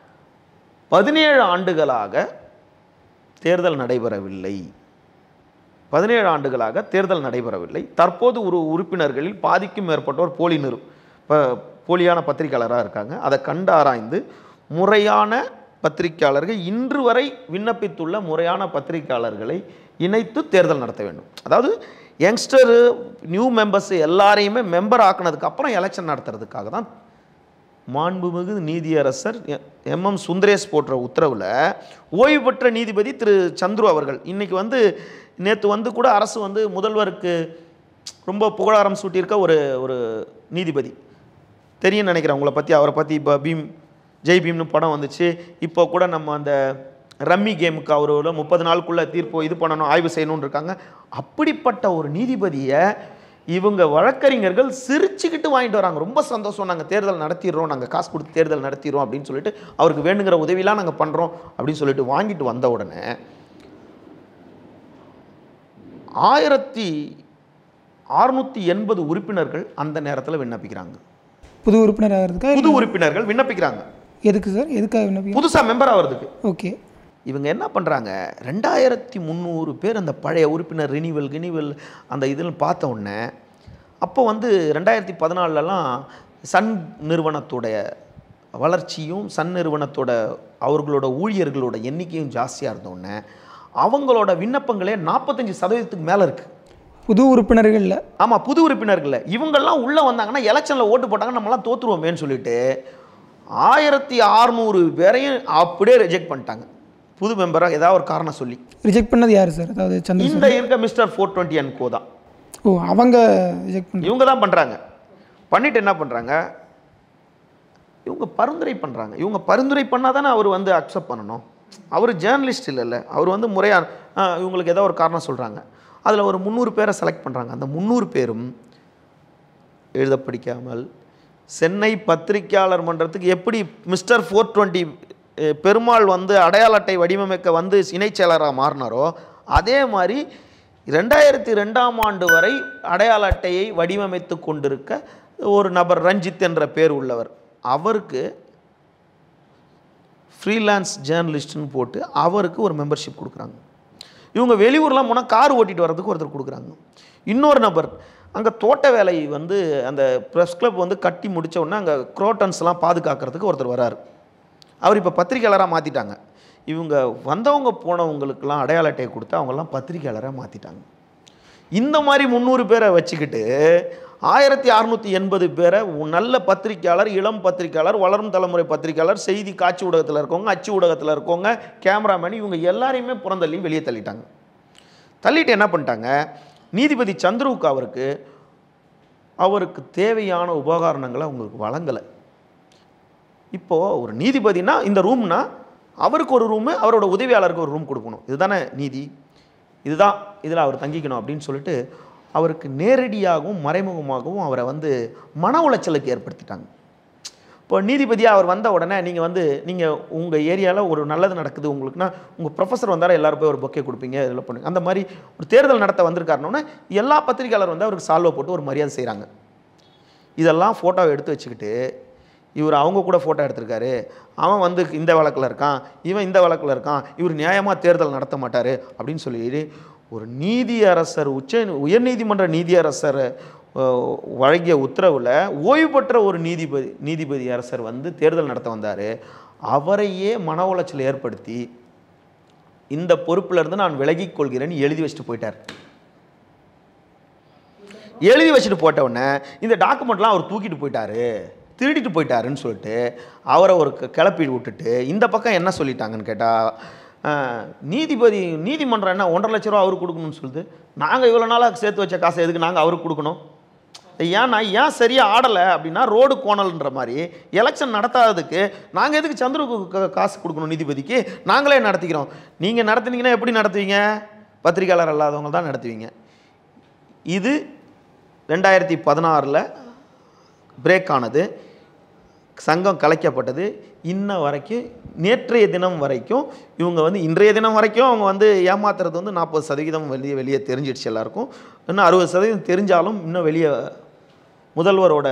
17 ஆண்டுகளாக தேர்தல் நடைபெறவில்லை. 17 ஆண்டுகளாக தேர்தல் நடைபெறவில்லை. தற்போது ஒரு உறுப்பினர்களில் பாதிக்கும் மேற்பட்டோர் போலியான பத்திரிகையாளராக இருக்காங்க. அதை கண்டாராய்ந்து முறையான பத்திரிகையாளர்கள், இன்று வரை விண்ணப்பித்துள்ள முறையான பத்திரிகையாளர்களை இணைத்து தேர்தல் நடத்த வேண்டும். அதாவது யங்ஸ்டரு, நியூ மெம்பர்ஸ் எல்லாரையுமே மெம்பர் ஆக்கினதுக்கு அப்புறம் எலெக்ஷன் நடத்துறதுக்காக தான் மாண்புமிகு நீதியரசர் MM சுந்தரேஷ் போன்ற உத்தரவில் ஓய்வு பெற்ற நீதிபதி திரு சந்துரு அவர்கள் இன்னைக்கு வந்து நேற்று கூட அரசு வந்து முதல்வருக்கு ரொம்ப புகழாரம் சூட்டியிருக்க ஒரு நீதிபதி தெரியும் நினைக்கிறேன் உங்களை பற்றி. அவரை பற்றி இப்போ ஜெய் பீம்னு படம் வந்துச்சு. இப்போ கூட நம்ம அந்த ரம்மி கேமுக்கு அவரோட 30 நாளுக்குள்ளே தீர்ப்பு இது பண்ணணும், ஆய்வு செய்யணும்னு இருக்காங்க. அப்படிப்பட்ட ஒரு நீதிபதியை இவங்க வழக்கறிஞர்கள் சிரிச்சுக்கிட்டு வாங்கிட்டு வராங்க. ரொம்ப சந்தோஷம், நாங்கள் தேர்தல் நடத்திடுறோம், நாங்கள் காசு கொடுத்து தேர்தல் நடத்திடுறோம் அப்படின்னு சொல்லிட்டு, அவருக்கு வேணுங்கிற உதவியெல்லாம் நாங்கள் பண்ணுறோம் அப்படின்னு சொல்லிட்டு வாங்கிட்டு வந்த உடனே 1680 உறுப்பினர்கள் அந்த நேரத்தில் விண்ணப்பிக்கிறாங்க. புது உறுப்பினர் ஆகிறதுக்கு புது உறுப்பினர்கள் விண்ணப்பிக்கிறாங்க. எதுக்கு சார்? எதுக்காக விண்ணப்பிக்க? புதுசாக மெம்பர் ஆகிறதுக்கு. ஓகே. இவங்க என்ன பண்ணுறாங்க, 2300 பேர் அந்த பழைய உறுப்பினர் ரினிவல் அந்த இதில் பார்த்த உடனே, அப்போ வந்து 2014 சன் நிறுவனத்தோடைய வளர்ச்சியும் சன் நிறுவனத்தோட அவர்களோட ஊழியர்களோட எண்ணிக்கையும் ஜாஸ்தியாக இருந்தோடனே அவங்களோட விண்ணப்பங்களே 45% மேலே இருக்குது. புது உறுப்பினர்களில். ஆமாம், புது உறுப்பினர்களில். இவங்கெல்லாம் உள்ளே வந்தாங்கன்னா எலெக்ஷனில் ஓட்டு போட்டாங்கன்னா நம்மளாம் தோற்றுருவோமேன்னு சொல்லிட்டு 1600 பேரையும் அப்படியே ரிஜெக்ட் பண்ணிட்டாங்க. புது மெம்பராக ஏதாவது ஒரு காரணம் சொல்லி ரிஜெக்ட் பண்ணது யார் சார்? அதாவது இந்த இருக்க மிஸ்டர் 420 அண்ட் கோ தான். ஓ, அவங்க ரிஜெக்ட் பண்ணி இவங்க தான் பண்ணுறாங்க. பண்ணிட்டு என்ன பண்ணுறாங்க, இவங்க பரிந்துரை பண்ணுறாங்க. இவங்க பரிந்துரை பண்ணால் தானே அவர் வந்து அக்செப்ட் பண்ணணும். அவர் ஜேர்னலிஸ்ட் இல்லைல்ல, அவர் வந்து முறையாக இவங்களுக்கு ஏதோ ஒரு காரணம் சொல்கிறாங்க. அதில் ஒரு 300 பேரை செலக்ட் பண்ணுறாங்க. அந்த 300 பேரும் எழுத படிக்காமல் சென்னை பத்திரிகையாளர் மன்றத்துக்கு எப்படி மிஸ்டர் 420 பெருமாள் வந்து அடையாள அட்டை வடிவமைக்க வந்து இணைச் செயலராக மாறினாரோ, அதே மாதிரி 2002ஆம் ஆண்டு வரை அடையாள அட்டையை வடிவமைத்து கொண்டிருக்க ஒரு நபர் ரஞ்சித் என்ற பேர் உள்ளவர், அவருக்கு ஃப்ரீலான்ஸ் ஜேர்னலிஸ்ட்னு போட்டு அவருக்கு ஒரு மெம்பர்ஷிப் கொடுக்குறாங்க. இவங்க வெளியூர்லாம் போனால் கார் ஓட்டிகிட்டு வர்றதுக்கு ஒருத்தர் கொடுக்குறாங்க. இன்னொரு நபர் அங்கே தோட்ட வேலை வந்து அந்த ப்ரெஸ் கிளப் வந்து கட்டி முடித்த உடனே அங்கே குரோட்டன்ஸ்லாம் பாதுகாக்கிறதுக்கு ஒருத்தர் வராரு. அவர் இப்போ பத்திரிகையாளராக மாற்றிட்டாங்க. இவங்க வந்தவங்க போனவங்களுக்கெல்லாம் அடையாள அட்டையை கொடுத்து அவங்கெல்லாம் பத்திரிகையாளராக மாற்றிட்டாங்க. இந்த மாதிரி 300 பேரை வச்சுக்கிட்டு 1680 பேரை நல்ல பத்திரிக்கையாளர், இளம் பத்திரிக்கையாளர், வளரும் தலைமுறை பத்திரிக்கையாளர், செய்தி காட்சி ஊடகத்தில் இருக்கவங்க, அச்சு ஊடகத்தில் இருக்கவங்க, கேமராமேன், இவங்க எல்லாரையுமே புறந்தள்ளி வெளியே தள்ளிட்டாங்க. தள்ளிட்டு என்ன பண்ணிட்டாங்க, நீதிபதி சந்துருவுக்கு அவருக்கு தேவையான உபகரணங்களை அவங்களுக்கு வழங்கலை. இப்போது ஒரு நீதிபதினா இந்த ரூம்னா அவருக்கு ஒரு ரூமு, அவரோட உதவியாளருக்கு ஒரு ரூம் கொடுக்கணும். இதுதானே நீதி, இதுதான் இதில் அவர் தங்கிக்கணும் அப்படின்னு சொல்லிட்டு அவருக்கு நேரடியாகவும் மறைமுகமாகவும் அவரை மன உளைச்சலுக்கு ஏற்படுத்திட்டாங்க. இப்போ நீதிபதியாக அவர் வந்த உடனே நீங்கள் உங்கள் ஏரியாவில் ஒரு நல்லது நடக்குது உங்களுக்குன்னா உங்கள் ப்ரொஃபஸர் வந்தால் எல்லோரும் போய் ஒரு பொக்கே கொடுப்பீங்க, இதில் பண்ணுங்க. அந்த மாதிரி ஒரு தேர்தல் நடத்த வந்திருக்காருனோன்னே எல்லா பத்திரிகையாளர் அவருக்கு சால்வை போட்டு ஒரு மரியாதை செய்கிறாங்க. இதெல்லாம் ஃபோட்டோவை எடுத்து வச்சுக்கிட்டு இவர் அவங்க கூட ஃபோட்டோ எடுத்திருக்காரு, அவன் இந்த வழக்கில் இருக்கான், இவன் இந்த வழக்கில் இருக்கான், இவர் நியாயமாக தேர்தல் நடத்த மாட்டார் அப்படின்னு சொல்லி ஒரு நீதியரசர் உயர்நீதிமன்ற நீதியரசர் வழங்கிய உத்தரவில் ஓய்வு பெற்ற ஒரு நீதிபதி அரசர் தேர்தல் நடத்த வந்தார். அவரையே மன உளைச்சல் ஏற்படுத்தி இந்த பொறுப்பிலிருந்து நான் விலகிக் கொள்கிறேன்னு எழுதி வச்சுட்டு போயிட்டார். எழுதி வச்சுட்டு போட்டவுடனே இந்த டாக்குமெண்ட்லாம் அவர் தூக்கிட்டு போயிட்டார், திருடிட்டு போயிட்டாருன்னு சொல்லிட்டு அவரை ஒரு கிளப்பி விட்டுட்டு இந்த பக்கம் என்ன சொல்லிட்டாங்கன்னு கேட்டால், நீதிமன்றம் என்ன 1.5 லட்ச ரூபா அவருக்கு கொடுக்கணும்னு சொல்லுது. நாங்கள் இவ்வளோ நாளாக சேர்த்து வச்ச காசை எதுக்கு நாங்கள் அவருக்கு கொடுக்கணும்? ஏன் சரியாக ஆடலை அப்படின்னா ரோடு கோணல்ன்ற மாதிரி எலெக்ஷன் நடத்தாததுக்கு நாங்கள் எதுக்கு சந்துருக்கு காசு கொடுக்கணும்? நீதிபதிக்கு நாங்களே நடத்திக்கிறோம். நீங்கள் நடத்துனீங்கன்னா எப்படி நடத்துவீங்க? பத்திரிகையாளர் அல்லாதவங்க தான் நடத்துவீங்க. இது 2016 பிரேக் ஆனது, சங்கம் கலைக்கப்பட்டது. இன்ன வரைக்கும் நேற்றைய தினம் வரைக்கும் இவங்க இன்றைய தினம் வரைக்கும் அவங்க ஏமாத்துறது 40% வெளியே தெரிஞ்சிடுச்சு எல்லாருக்கும். இன்னும் 60% தெரிஞ்சாலும் இன்னும் வெளியே முதல்வரோட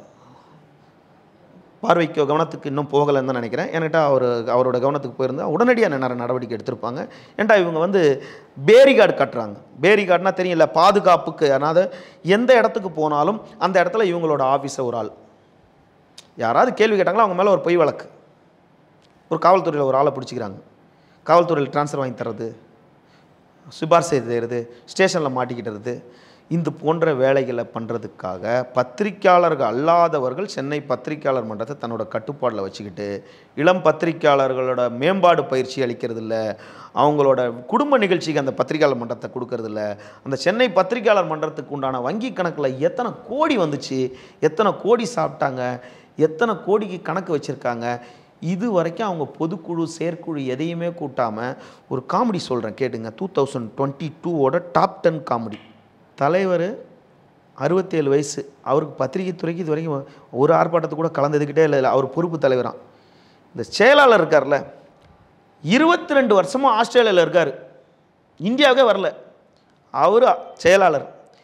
பார்வைக்கு கவனத்துக்கு இன்னும் போகலைன்னு தான் நினைக்கிறேன். என்கிட்ட அவரோட கவனத்துக்கு போயிருந்தால் உடனடியாக நடவடிக்கை எடுத்திருப்பாங்க. ஏன்டா இவங்க பேரிகார்டு கட்டுறாங்க. பேரிகார்டுனா தெரியல, பாதுகாப்புக்கு. அதாவது எந்த இடத்துக்கு போனாலும் அந்த இடத்துல இவங்களோட ஆஃபீஸை ஒரு ஆள் யாராவது கேள்வி கேட்டாங்களோ அவங்க மேலே ஒரு பொய் வழக்கு, ஒரு காவல்துறையில் ஒரு ஆளை பிடிச்சிக்கிறாங்க. காவல்துறையில் ட்ரான்ஸ்ஃபர் வாங்கி தர்றது, சிபாரிசு செய்கிறது, ஸ்டேஷனில் மாட்டிக்கிட்டுறது, இந்த போன்ற வேலைகளை பண்ணுறதுக்காக பத்திரிக்கையாளர்கள் அல்லாதவர்கள் சென்னை பத்திரிக்கையாளர் மன்றத்தை தன்னோட கட்டுப்பாடில் வச்சுக்கிட்டு இளம் பத்திரிக்கையாளர்களோட மேம்பாடு பயிற்சி அளிக்கிறதில்ல, அவங்களோட குடும்ப நிகழ்ச்சிக்கு அந்த பத்திரிக்கையாளர் மன்றத்தை கொடுக்கறதில்ல. அந்த சென்னை பத்திரிக்கையாளர் மன்றத்துக்கு உண்டான வங்கி கணக்கில் எத்தனை கோடி வந்துச்சு, எத்தனை கோடி சாப்பிட்டாங்க, எத்தனை கோடிக்கு கணக்கு வச்சுருக்காங்க, இது வரைக்கும் அவங்க பொதுக்குழு செயற்குழு எதையுமே கூட்டாமல் ஒரு காமெடி சொல்கிறேன் கேட்டுங்க. 2022 டாப் 10 காமெடி. தலைவர் 67 வயசு, அவருக்கு பத்திரிகை துறைக்கு இது வரைக்கும் ஒரு ஆர்ப்பாட்டத்துக்கு கூட கலந்ததுக்கிட்டே இல்லை. அவர் பொறுப்பு தலைவரான். இந்த செயலாளர் இருக்கார்ல, 22 வருஷமாக ஆஸ்திரேலியாவில் இருக்கார், இந்தியாவுக்கே வரல. அவர் செயலாளர்,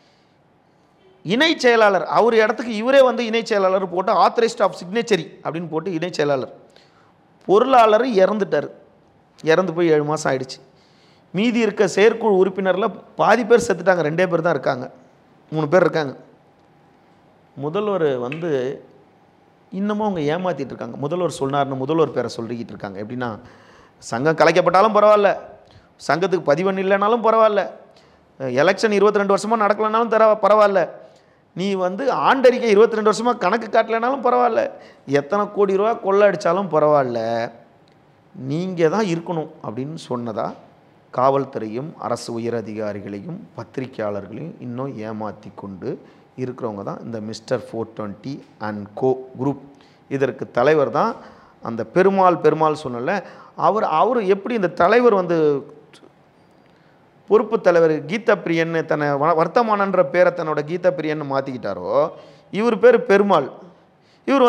இணை செயலாளர். அவர் இடத்துக்கு இவரே இணை செயலாளர் போட்டு ஆத்தரைஸ்ட் ஆஃப் சிக்னேச்சரி அப்படின்னு போட்டு இணை செயலாளர். பொருளாளர் இறந்துட்டார், இறந்து போய் 7 மாதம் ஆயிடுச்சு. மீதி இருக்க செயற்குழு உறுப்பினரில் பாதி பேர் செத்துட்டாங்க, 2 பேர் தான் இருக்காங்க, 3 பேர் இருக்காங்க. முதல்வர் இன்னமும் அவங்க ஏமாற்றிட்டு இருக்காங்க. முதல்வர் சொன்னார்னு முதல்வர் பேரை சொல்லிக்கிட்டு இருக்காங்க. எப்படின்னா, சங்கம் கலைக்கப்பட்டாலும் பரவாயில்ல, சங்கத்துக்கு பதிவன் இல்லைனாலும் பரவாயில்ல, எலெக்ஷன் 22 வருஷமாக நடக்கலைனாலும் பரவாயில்ல, நீ ஆண்டறிக்கை 22 வருஷமாக கணக்கு காட்டலைனாலும் பரவாயில்ல, எத்தனை கோடி ரூபா கொள்ளை அடித்தாலும் பரவாயில்ல, நீங்கள் தான் இருக்கணும் அப்படின்னு சொன்னதா காவல்துறையும் அரசு உயர் அதிகாரிகளையும் பத்திரிகையாளர்களையும் இன்னும் ஏமாற்றி கொண்டு இருக்கிறவங்க தான் இந்த மிஸ்டர் 420 அண்ட் கோ குரூப். இதற்கு தலைவர் தான் அந்த பெருமாள் சொன்னல, அவர் எப்படி இந்த தலைவர் பொறுப்பு தலைவர் கீதா பிரியன் தன்னை வர்த்தமானன்ற பேரை தன்னோட கீதா பிரியன் மாற்றிக்கிட்டாரோ, இவர் பேர் பெருமாள். இவர்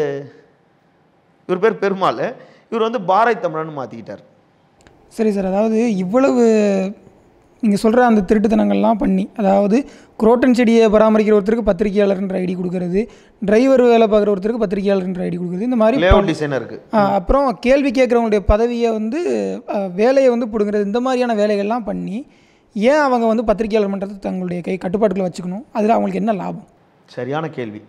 பேர் பெருமாள், இவர் பாரத் தமிழன்னு மாற்றிக்கிட்டார். சரி சார், அதாவது இவ்வளவு நீங்கள் சொல்கிற அந்த திருட்டுத்தனங்கள்லாம் பண்ணி, அதாவது குரோட்டன் செடியை பராமரிக்கிற ஒருத்தருக்கு பத்திரிகையாளர்ன்ற ஐடி கொடுக்கறது, டிரைவர் வேலை பார்க்குற ஒருத்தருக்கு பத்திரிகையாளர்ன்ற ஐடி கொடுக்குறது, இந்த மாதிரி டிசைனருக்கு அப்புறம் கேள்வி கேட்குறவங்களுடைய பதவியை வேலையை பிடுங்கிறது, இந்த மாதிரியான வேலைகள்லாம் பண்ணி ஏன் அவங்க பத்திரிகையாளர் மன்றத்தை தங்களுடைய கட்டுப்பாட்டுக்குள்ள வச்சுக்கணும்? அதில் அவங்களுக்கு என்ன லாபம்? சரியான கேள்வி.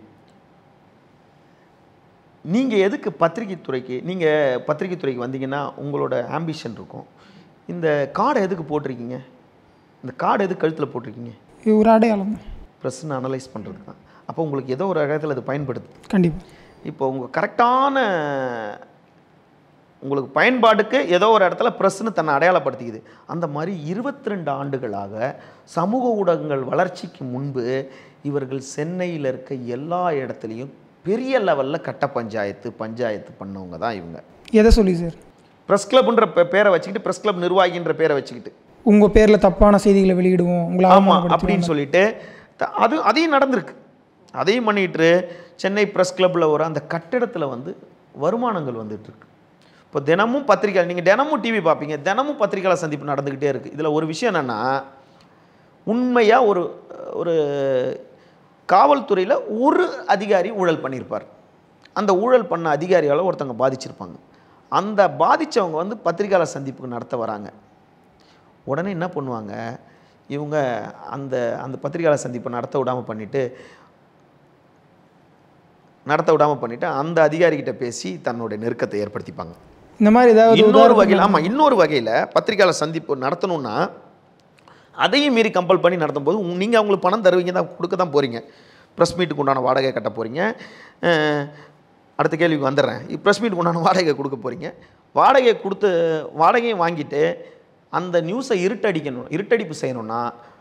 நீங்கள் எதுக்கு பத்திரிகை துறைக்கு வந்தீங்கன்னா உங்களோட ஆம்பிஷன் இருக்கும். இந்த கார்டை எதுக்கு போட்டிருக்கீங்க? இந்த கார்டு எதுக்கு கழுத்தில் போட்டிருக்கீங்க? ஒரு அடையாளம், ப்ரெஸ்ஸுன்னு அனலைஸ் பண்ணுறதுக்கு தான். அப்போ உங்களுக்கு ஏதோ ஒரு இடத்துல அது பயன்படுது. கண்டிப்பாக. இப்போ உங்கள் கரெக்டான உங்களுக்கு பயன்பாட்டுக்கு ஏதோ ஒரு இடத்துல ப்ரெஸ்ஸுன்னு தன்னை அடையாளப்படுத்திக்குது. அந்த மாதிரி 22 ஆண்டுகளாக சமூக ஊடகங்கள் வளர்ச்சிக்கு முன்பு இவர்கள் சென்னையில் இருக்க எல்லா இடத்துலையும் பெரிய லெவலில் கட்ட பஞ்சாயத்து பண்ணவங்க தான் இவங்க. எதை சொல்லி சார்? ப்ரெஸ் கிளப்ன்ற பேரை வச்சுக்கிட்டு, ப்ரெஸ் கிளப் நிர்வாகின்ற பேரை வச்சுக்கிட்டு உங்கள் பேரில் தப்பான செய்திகளை வெளியிடுவோம் உங்களை ஆமாம் அப்படின்னு சொல்லிட்டு அதையும் நடந்திருக்கு. அதையும் பண்ணிட்டு சென்னை ப்ரெஸ் கிளப்பில் ஒரு அந்த கட்டிடத்தில் வந்து வருமானங்கள் வந்துட்டுருக்கு. இப்போ தினமும் பத்திரிக்கை, நீங்கள் தினமும் டிவி பார்ப்பீங்க, தினமும் பத்திரிக்கையாளர் சந்திப்பு நடந்துக்கிட்டே இருக்குது. இதில் ஒரு விஷயம் என்னென்னா, உண்மையாக ஒரு காவல்துறையில் ஒரு அதிகாரி ஊழல் பண்ணியிருப்பார். அந்த ஊழல் பண்ண அதிகாரியால் ஒருத்தவங்க பாதிச்சிருப்பாங்க. அந்த பாதித்தவங்க வந்து பத்திரிக்கையாளர் சந்திப்புக்கு நடத்த வராங்க. உடனே என்ன பண்ணுவாங்க இவங்க, அந்த அந்த பத்திரிக்கையாளர் சந்திப்பை நடத்த விடாமல் பண்ணிவிட்டு அந்த அதிகாரிகிட்ட பேசி தன்னுடைய நெருக்கத்தை ஏற்படுத்திப்பாங்க. இந்த மாதிரி ஏதாவது இன்னொரு வகையில் பத்திரிக்கையாளர் சந்திப்பு நடத்தணும்னா அதையும் மீறி கம்பல் பண்ணி நடத்தும் போது நீங்கள் அவங்களுக்கு பணம் தருவீங்க தான், கொடுக்க தான் போகிறீங்க. ப்ரெஸ் மீட்டுக்கு உண்டான வாடகை கட்ட போகிறீங்க. அடுத்த கேள்விக்கு வந்துடுறேன். ப்ரெஸ் மீட்டுக்கு உண்டான வாடகை கொடுக்க போகிறீங்க. வாடகையும் வாங்கிட்டு அந்த நியூஸை இருட்டடிப்பு செய்யணும்னா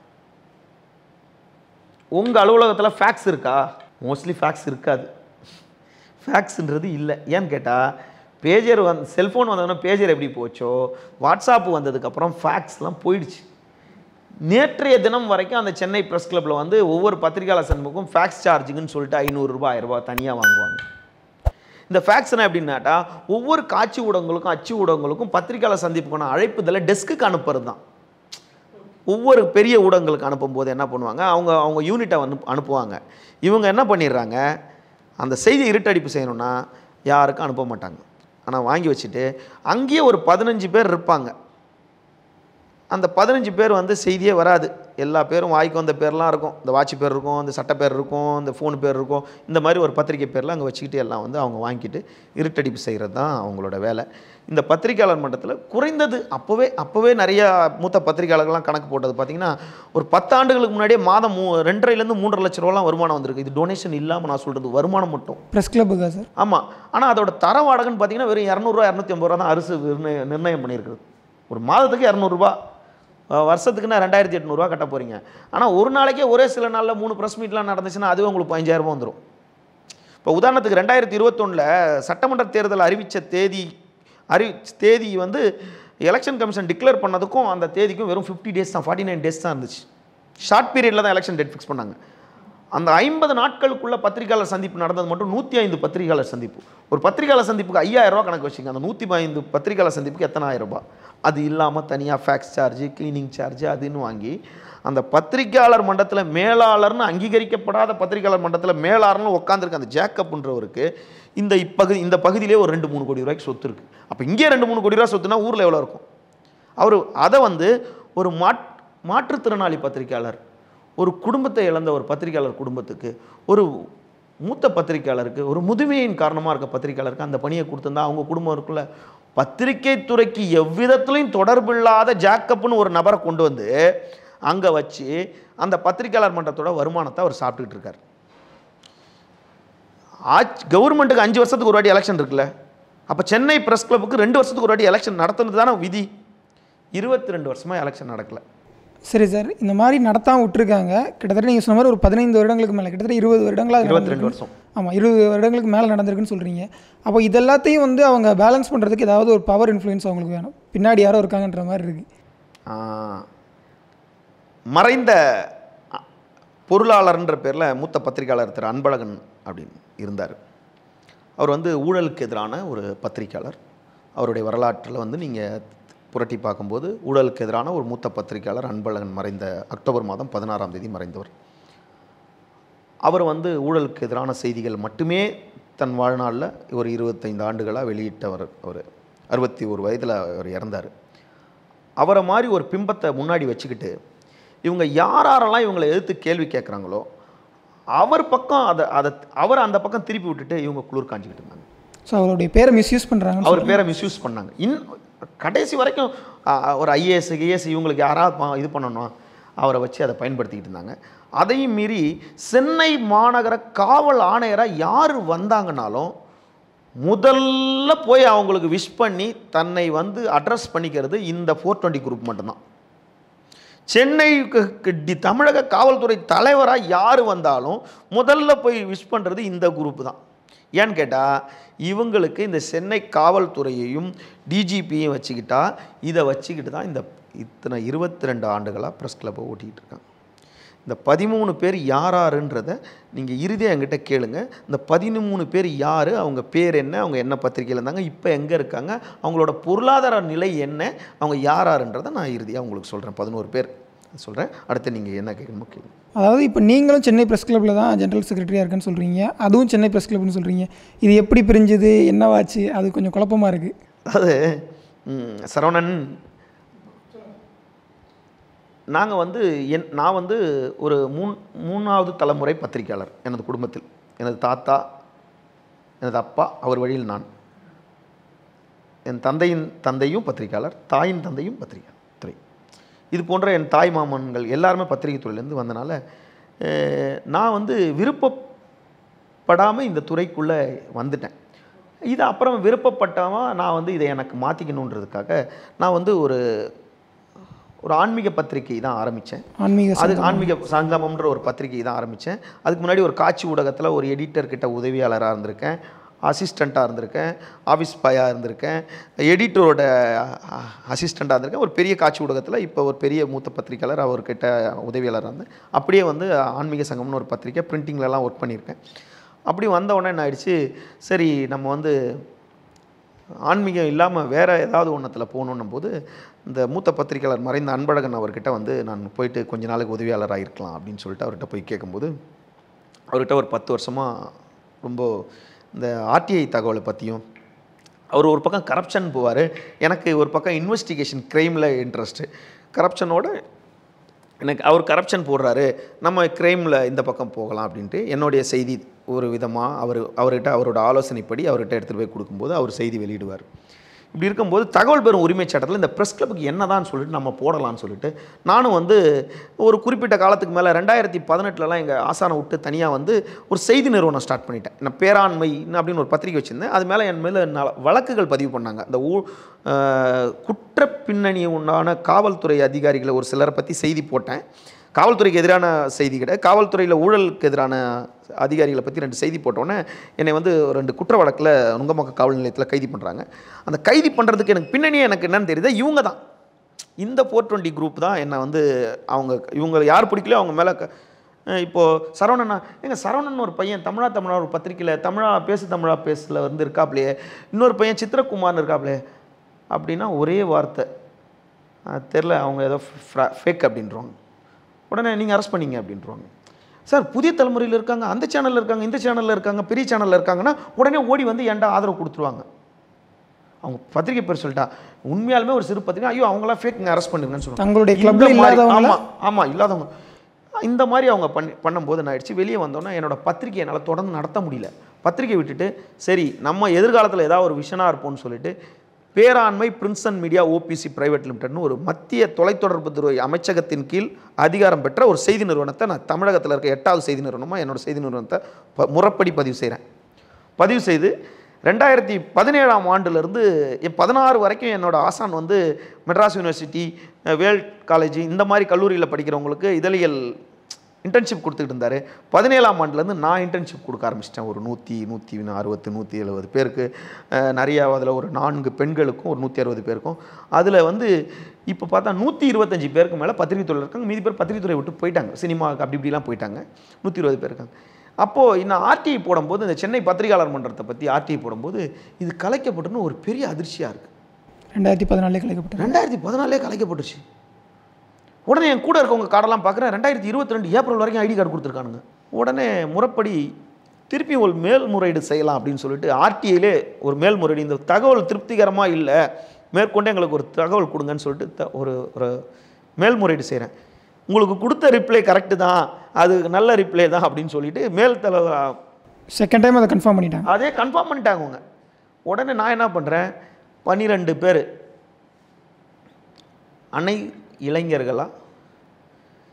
உங்கள் அலுவலகத்தில் ஃபேக்ஸ் இருக்கா? மோஸ்ட்லி ஃபேக்ஸ் இருக்காது. ஃபேக்ஸுன்றது இல்லை. ஏன்னு கேட்டால் பேஜர் செல்ஃபோன் வந்தோன்னா பேஜர் எப்படி போச்சோ, வாட்ஸ்அப் வந்ததுக்கப்புறம் ஃபேக்ஸ்லாம் போயிடுச்சு. நேற்றைய தினம் வரைக்கும் அந்த சென்னை ப்ரெஸ் கிளப்பில் வந்து ஒவ்வொரு பத்திரிகையாளர் சந்திப்புக்கும் ஃபேக்ஸ் சார்ஜுங்கன்னு சொல்லிட்டு 500 ரூபாய் 1000 ரூபாய் தனியாக வாங்குவாங்க. இந்த ஃபேக்ஸ்னால் எப்படின்னாட்டா, ஒவ்வொரு காட்சி ஊடகங்களுக்கும் அச்சு ஊடகங்களுக்கும் பத்திரிகையாளர் சந்திப்புக்கான அழைப்புதலை டெஸ்க்குக்கு அனுப்புறது தான். ஒவ்வொரு பெரிய ஊடகங்களுக்கு அனுப்பும்போது என்ன பண்ணுவாங்க, அவங்க யூனிட்டை அனுப்புவாங்க. இவங்க என்ன பண்ணிடுறாங்க, அந்த செய்தி இருட்டடிப்பு செய்யணும்னா யாருக்கும் அனுப்ப மாட்டாங்க. ஆனால் வாங்கி வச்சுட்டு அங்கேயே ஒரு 15 பேர் இருப்பாங்க. அந்த 15 பேர் வந்து செய்தியே வராது. எல்லா பேரும் வாய்க்கு வந்த பேர்லாம் இருக்கும். இந்த வாட்சி பேர் இருக்கும், இந்த சட்ட பேர் இருக்கும், இந்த ஃபோன் பேர் இருக்கும். இந்த மாதிரி ஒரு பத்திரிகை பேர்லாம் அங்கே வச்சுக்கிட்டு எல்லாம் வந்து அவங்க வாங்கிட்டு இருட்டடிப்பு செய்கிறது தான் அவங்களோட வேலை. இந்த பத்திரிகையாளர் மன்றத்தில் குறைந்தது அப்போவே நிறைய மூத்த பத்திரிகையாளர்கள்லாம் கணக்கு போட்டது பார்த்திங்கன்னா, ஒரு 10 ஆண்டுகளுக்கு முன்னாடியே மாதம் 2.5 3.5 லட்ச ரூபாலாம் வருமானம் வந்திருக்கு. இது டொனேஷன் இல்லாமல் நான் சொல்கிறது, வருமானம் மட்டும். ப்ரெஸ் கிளப்புக்கா சார்? ஆமாம். ஆனால் அதோட தர வாடகைன்னு பார்த்தீங்கன்னா வெறும் 200 ரூபா 250 ரூபா தான் அரசு நிர்ணயம் பண்ணியிருக்குது. ஒரு மாதத்துக்கு 200 ரூபா, வருஷத்துக்குன்னா 2800 ரூபா கட்ட போகிறீங்க. ஆனால் ஒரு நாளைக்கே ஒரே சில நாளில் 3 ப்ரெஸ் மீட்லாம் நடந்துச்சுன்னா அதுவே உங்களுக்கு 15,000 ரூபா வந்துடும். இப்போ உதாரணத்துக்கு 2021 சட்டமன்ற தேர்தல் அறிவித்த தேதி வந்து எலெக்ஷன் கமிஷன் டிக்ளேர் பண்ணதுக்கும் அந்த தேதிக்கும் வெறும் 50 டேஸ் தான், 49 டேஸ் தான் இருந்துச்சு. ஷார்ட் பீரியடில் தான் எலெக்ஷன் டேட் ஃபிக்ஸ் பண்ணாங்க. அந்த 50 நாட்களுக்குள்ள பத்திரிகையாளர் சந்திப்பு நடந்தது மட்டும் 105 பத்திரிகையாளர் சந்திப்பு. ஒரு பத்திரிகையாளர் சந்திப்புக்கு 5000 ரூபா கணக்கு வச்சுங்க. அந்த 105 பத்திரிகையாளர் சந்திப்புக்கு எத்தனை 1000 ரூபாய்? அது இல்லாமல் தனியாக ஃபேக்ஸ் சார்ஜ், கிளீனிங் சார்ஜ் அதுன்னு வாங்கி அந்த பத்திரிகையாளர் மன்றத்தில் மேலாளர்னு அங்கீகரிக்கப்படாத பத்திரிகையாளர் மன்றத்தில் மேலாளர்னு உட்காந்துருக்கு அந்த ஜேக்கப்ன்றவருக்கு இந்த பகுதியிலே ஒரு 2-3 கோடி ரூபாய்க்கு சொத்து இருக்குது. அப்போ இங்கே 2-3 கோடி ரூபா சொத்துனா ஊரில் எவ்வளோ இருக்கும்? அவர் அதை வந்து ஒரு மாற்றுத்திறனாளி பத்திரிகையாளர், ஒரு குடும்பத்தை இழந்த ஒரு பத்திரிகையாளர் குடும்பத்துக்கு, ஒரு மூத்த பத்திரிகையாளருக்கு, ஒரு முதுமையின் காரணமாக இருக்க பத்திரிகையாளருக்கு அந்த பணியை கொடுத்துருந்தா அவங்க குடும்பம் இருக்குல்ல. பத்திரிகை துறைக்கு எவ்விதத்துலையும் தொடர்பில்லாத ஜேக்கப்னு ஒரு நபரை கொண்டு வந்து அங்கே வச்சு அந்த பத்திரிகையாளர் மன்றத்தோட வருமானத்தை அவர் சாப்பிட்டுக்கிட்டு இருக்கார். கவர்மெண்ட்டுக்கு 5 வருஷத்துக்கு ஒரு வாட்டி எலெக்ஷன் இருக்குல்ல, அப்போ சென்னை ப்ரெஸ் கிளப்புக்கு 2 வருஷத்துக்கு ஒரு வாட்டி எலெக்ஷன் நடத்துனது தானே விதி. 22 வருஷமாக எலெக்ஷன் நடக்கலை. சரி சார், இந்த மாதிரி நடத்தாமல் விட்டுருக்காங்க. கிட்டத்தட்ட நீங்கள் சொன்ன மாதிரி ஒரு 15 வருடங்களுக்கு மேலே, கிட்டத்தட்ட 20 வருடங்களாக 22 வருஷம். ஆமாம், 20 வருடங்களுக்கு மேலே நடந்திருக்குன்னு சொல்கிறீங்க. அப்போ இதெல்லாத்தையும் வந்து அவங்க பேலன்ஸ் பண்ணுறதுக்கு ஏதாவது ஒரு பவர் இன்ஃப்ளூயன்ஸ் அவங்களுக்கு வேணும். பின்னாடி யாரோ இருக்காங்கன்ற மாதிரி இருக்குது. மறைந்த பொருளாளர்ன்ற பேரில் மூத்த பத்திரிகையாளர் திரு அன்பழகன் அப்படின்னு இருந்தார். அவர் வந்து ஊழலுக்கு எதிரான ஒரு பத்திரிகையாளர். அவருடைய வரலாற்றில் வந்து நீங்கள் புரட்டி பார்க்கும்போது ஊழலுக்கு எதிரான ஒரு மூத்த பத்திரிகையாளர் அன்பழகன் மறைந்த அக்டோபர் மாதம் 16ஆம் தேதி மறைந்தவர். அவர் வந்து ஊழலுக்கு எதிரான செய்திகள் மட்டுமே தன் வாழ்நாளில் ஒரு 25 ஆண்டுகளாக வெளியிட்டவர். அவர் 61 வயதில் அவர் இறந்தார். அவரை மாதிரி ஒரு பிம்பத்தை முன்னாடி வச்சுக்கிட்டு இவங்க யாரெல்லாம் இவங்களை எதிர்த்து கேள்வி கேட்குறாங்களோ அவர் பக்கம் அவர் அந்த பக்கம் திருப்பி விட்டுட்டு இவங்க குளிர் காஞ்சிக்கிட்டு இருந்தாங்க. ஸோ அவருடைய பேரை மிஸ்யூஸ் பண்ணுறாங்க. அவர் பேரை மிஸ்யூஸ் பண்ணாங்க. கடைசி வரைக்கும் ஒரு ஐஏஎஸ் இவங்களுக்கு யாராவது இது பண்ணணும், அவரை வச்சு அதை பயன்படுத்திக்கிட்டு இருந்தாங்க. அதையும் மீறி சென்னை மாநகர காவல் ஆணையராக யார் வந்தாங்கனாலும் முதல்ல போய் அவங்களுக்கு விஷ் பண்ணி தன்னை வந்து அட்ரஸ் பண்ணிக்கிறது இந்த 420 குரூப் மட்டும்தான். சென்னை தமிழக காவல்துறை தலைவராக யார் வந்தாலும் முதல்ல போய் விஷ் பண்ணுறது இந்த குரூப்பு தான். ஏன்னு கேட்டால் இவங்களுக்கு இந்த சென்னை காவல்துறையையும் டிஜிபியையும் வச்சுக்கிட்டா இதை வச்சுக்கிட்டு தான் இந்த இத்தனை 22 ஆண்டுகளாக ப்ரெஸ் கிளப்பை ஓட்டிக்கிட்டு இருக்காங்க. இந்த 13 பேர் யாருன்றதை நீங்கள் இறுதியாக என்கிட்ட கேளுங்க. இந்த 13 பேர் யார், அவங்க பேர் என்ன, அவங்க என்ன பத்திரிகையில் இருந்தாங்க, இப்போ எங்கே இருக்காங்க, அவங்களோட பொருளாதார நிலை என்ன, அவங்க யாருன்றதை நான் இறுதியாக உங்களுக்கு சொல்கிறேன். 11 பேர் சொல்கிறேன். அடுத்து நீங்கள் என்ன கேட்கணுமோ கேளுங்க. அதாவது இப்போ நீங்களும் சென்னை ப்ரெஸ் கிளப்பில் தான் ஜென்ரல் செக்ரட்டரியாக இருக்குன்னு சொல்கிறீங்க, அதுவும் சென்னை ப்ரெஸ் கிளப்னு சொல்கிறீங்க. இது எப்படி பிரிஞ்சுது, என்னவாச்சு, அது கொஞ்சம் குழப்பமாக இருக்குது. அதாவது சரவணன், நாங்கள் வந்து நான் வந்து ஒரு மூணாவது தலைமுறை பத்திரிகையாளர் எனது குடும்பத்தில். எனது தாத்தா, எனது அப்பா, அவர் வழியில் நான். என் தந்தையின் தந்தையும் பத்திரிகையாளர், தாயின் தந்தையும் பத்திரிகை துறை. இது போன்ற என் தாய் மாமன்கள் எல்லாருமே பத்திரிகை துறையிலேருந்து வந்தனால நான் வந்து விருப்பப்படாமல் இந்த துறைக்குள்ளே வந்துட்டேன். இது அப்புறம் விருப்பப்பட்டாமல் நான் வந்து இதை எனக்கு மாற்றிக்கணுன்றதுக்காக நான் வந்து ஒரு ஆன்மீக பத்திரிகை தான் ஆரம்பித்தேன். ஆன்மீக சங்கமம்ன்ற ஒரு பத்திரிகை தான் ஆரம்பித்தேன். அதுக்கு முன்னாடி ஒரு காட்சி ஊடகத்தில் ஒரு எடிட்டர்கிட்ட உதவியாளராக இருந்திருக்கேன், அசிஸ்டண்ட்டாக இருந்திருக்கேன், ஆஃபீஸ் பாயாக இருந்திருக்கேன், எடிட்டரோட அசிஸ்டண்ட்டாக இருந்திருக்கேன். ஒரு பெரிய காட்சி ஊடகத்தில் இப்போ ஒரு பெரிய மூத்த பத்திரிகையாளர், அவர்கிட்ட உதவியாளராக இருந்தேன். அப்படியே வந்து ஆன்மீக சங்கம்னு ஒரு பத்திரிக்கை பிரிண்டிங்லலாம் ஒர்க் பண்ணியிருக்கேன். அப்படி வந்த உடனே என்ன ஆயிடுச்சு, சரி நம்ம வந்து ஆன்மீகம் இல்லாமல் வேறு ஏதாவது ஒன்றத்தில் போகணுன்னும் போது இந்த மூத்த பத்திரிகையாளர் மறைந்த அன்பழகன் அவர்கிட்ட வந்து நான் போயிட்டு கொஞ்ச நாளுக்கு உதவியாளராக இருக்கலாம் அப்படின்னு சொல்லிட்டு அவர்கிட்ட போய் கேட்கும்போது அவர்கிட்ட ஒரு 10 வருஷமாக ரொம்ப இந்த ஆர்டிஐ தகவலை பற்றியும், அவர் ஒரு பக்கம் கரப்ஷன் போவார், எனக்கு ஒரு பக்கம் இன்வெஸ்டிகேஷன் க்ரைமில் இன்ட்ரெஸ்ட்டு. கரப்ஷனோட எனக்கு அவர் கரப்ஷன் போடுறாரு, நம்ம க்ரைமில் இந்த பக்கம் போகலாம் அப்படின்ட்டு என்னுடைய செய்தி ஒரு விதமாக அவர்கிட்ட அவரோட ஆலோசனைப்படி அவர்கிட்ட எடுத்துகிட்டு போய் கொடுக்கும்போது அவர் செய்தி வெளியிடுவார். இப்படி இருக்கும்போது தகவல் பெறும் உரிமை சட்டத்தில் இந்த ப்ரெஸ் கிளப்புக்கு என்ன தான் சொல்லிட்டு நம்ம போடலான்னு சொல்லிட்டு நானும் வந்து ஒரு குறிப்பிட்ட காலத்துக்கு மேலே 2018 எங்கள் ஆசானை விட்டு தனியாக வந்து ஒரு செய்தி நிறுவனம் ஸ்டார்ட் பண்ணிட்டேன். நான் பேராண்மை அப்படின்னு ஒரு பத்திரிகை வச்சுருந்தேன். அது மேலே என் மேலே வழக்குகள் பதிவு பண்ணாங்க. அந்த குற்ற பின்னணி உண்டான காவல்துறை அதிகாரிகளை ஒரு சிலரை பற்றி செய்தி போட்டேன். காவல்துறைக்கு எதிரான செய்தி கிடையாது, காவல்துறையில் ஊழலுக்கு எதிரான அதிகாரிகளை பற்றி 2 செய்தி போட்டோன்னே என்னை வந்து 2 குற்ற வழக்கில் நுங்கம்பாக்கம் காவல் நிலையத்தில் கைது பண்ணுறாங்க. அந்த கைது பண்ணுறதுக்கு எனக்கு பின்னணியே எனக்கு என்னன்னு தெரியுது, இவங்க தான், இந்த 420 குரூப் தான் என்னை வந்து இவங்க யார் பிடிக்கலையோ அவங்க மேலே இப்போது சரவணனா சரவணன் ஒரு பையன் தமிழா ஒரு பத்திரிக்கையில் தமிழா பேசில் வந்து இருக்காப்லையே, இன்னொரு பையன் சித்திரகுமார்னு இருக்காப்லையே அப்படின்னா ஒரே வார்த்தை தெரில, அவங்க ஏதோ ஃபேக் அப்படின்றவாங்க. உடனே நீங்கள் அரெஸ்ட் பண்ணிங்க அப்படின்றவாங்க. சார் புதிய தலைமுறையில் இருக்காங்க, அந்த சேனலில் இருக்காங்க, இந்த சேனலில் இருக்காங்க, பெரிய சேனலில் இருக்காங்கன்னா உடனே ஓடி வந்து ஏன்டா ஆதரவு கொடுத்துருவாங்க. அவங்க பத்திரிகை பேர் சொல்லிட்டா உண்மையாலுமே ஒரு சிறு பத்திரிகை, ஐயோ அவங்களாம் ஃபேக்குங்க, அரெஸ்ட் பண்ணுங்கன்னு சொல்லுவாங்க. தங்களுடைய கிளப்பில் இல்லாதவங்க. ஆமாம் இல்லாதவங்க. இந்த மாதிரி அவங்க பண்ணும்போது என்ன ஆயிடுச்சு, வெளியே வந்தோன்னா என்னோட பத்திரிகை என்னால் தொடர்ந்து நடத்த முடியல. பத்திரிகை விட்டுட்டு சரி நம்ம எதிர்காலத்தில் ஏதாவது ஒரு விஷனாக இருப்போம்னு சொல்லிட்டு பேராண்மை பிரின்சன் மீடியா ஓபிசி பிரைவேட் லிமிடெட்னு ஒரு மத்திய தொலைத்தொடர்பு துறை அமைச்சகத்தின் கீழ் அதிகாரம் பெற்ற ஒரு செய்தி நிறுவனத்தை நான் தமிழகத்தில் இருக்க 8வது செய்தி நிறுவனமாக என்னோடய செய்தி நிறுவனத்தை முறைப்படி பதிவு செய்கிறேன். பதிவு செய்து 2017ஆம் ஆண்டிலிருந்து 16 வரைக்கும் என்னோடய ஆசான் வந்து மெட்ராஸ் யூனிவர்சிட்டி, வேல்ட் காலேஜ் இந்த மாதிரி கல்லூரியில் படிக்கிறவங்களுக்கு இதழியல் இன்டர்ன்ஷிப் கொடுத்துக்கிட்டு இருந்தார். 17ஆம் ஆண்டுலேருந்து நான் இன்டர்ன்ஷிப் கொடுக்க ஆரம்பிச்சிட்டேன். ஒரு 160 170 பேருக்கு, நிறையா அதில் ஒரு 4 பெண்களுக்கும் ஒரு 160 பேருக்கும். அதில் வந்து இப்போ பார்த்தா 125 பேருக்கு மேலே பத்திரிகை துறையில் இருக்காங்க. மீதி பேர் பத்திரிகை துறை விட்டு போயிட்டாங்க, சினிமாவுக்கு அப்படி இப்படிலாம் போயிட்டாங்க. 120 பேர் இருக்காங்க. அப்போது நான் ஆர்டிஐ போடும்போது இந்த சென்னை பத்திரிகையாளர் மன்றத்தை பற்றி ஆர்டிஐ போடும்போது இது கலைக்கப்பட்டுன்னு ஒரு பெரிய அதிர்ச்சியாக இருக்குது. 2014 கலைக்கப்பட்டுச்சு. உடனே என் கூட இருக்கவங்க கார்டெல்லாம் பார்க்குறேன், 2022 ஏப்ரல் வரைக்கும் ஐடி கார்டு கொடுத்துருக்கானுங்க. உடனே முறைப்படி திருப்பி ஒரு மேல்முறையீடு செய்யலாம் அப்படின்னு சொல்லிட்டு ஆர்டிஐலே ஒரு மேல்முறையீடு, இந்த தகவல் திருப்திகரமாக இல்லை, மேற்கொண்டு எங்களுக்கு ஒரு தகவல் கொடுங்கன்னு சொல்லிட்டு ஒரு மேல்முறையீடு செய்கிறேன். உங்களுக்கு கொடுத்த ரிப்ளை கரெக்டு தான், அது நல்ல ரிப்ளை தான் அப்படின்னு சொல்லிட்டு செகண்ட் டைம் அதை கன்ஃபார்ம் பண்ணிட்டாங்க. அதே கன்ஃபார்ம் பண்ணிட்டாங்க அவங்க. உடனே நான் என்ன பண்ணுறேன், 12 பேர் அன்னை இளைஞர்களா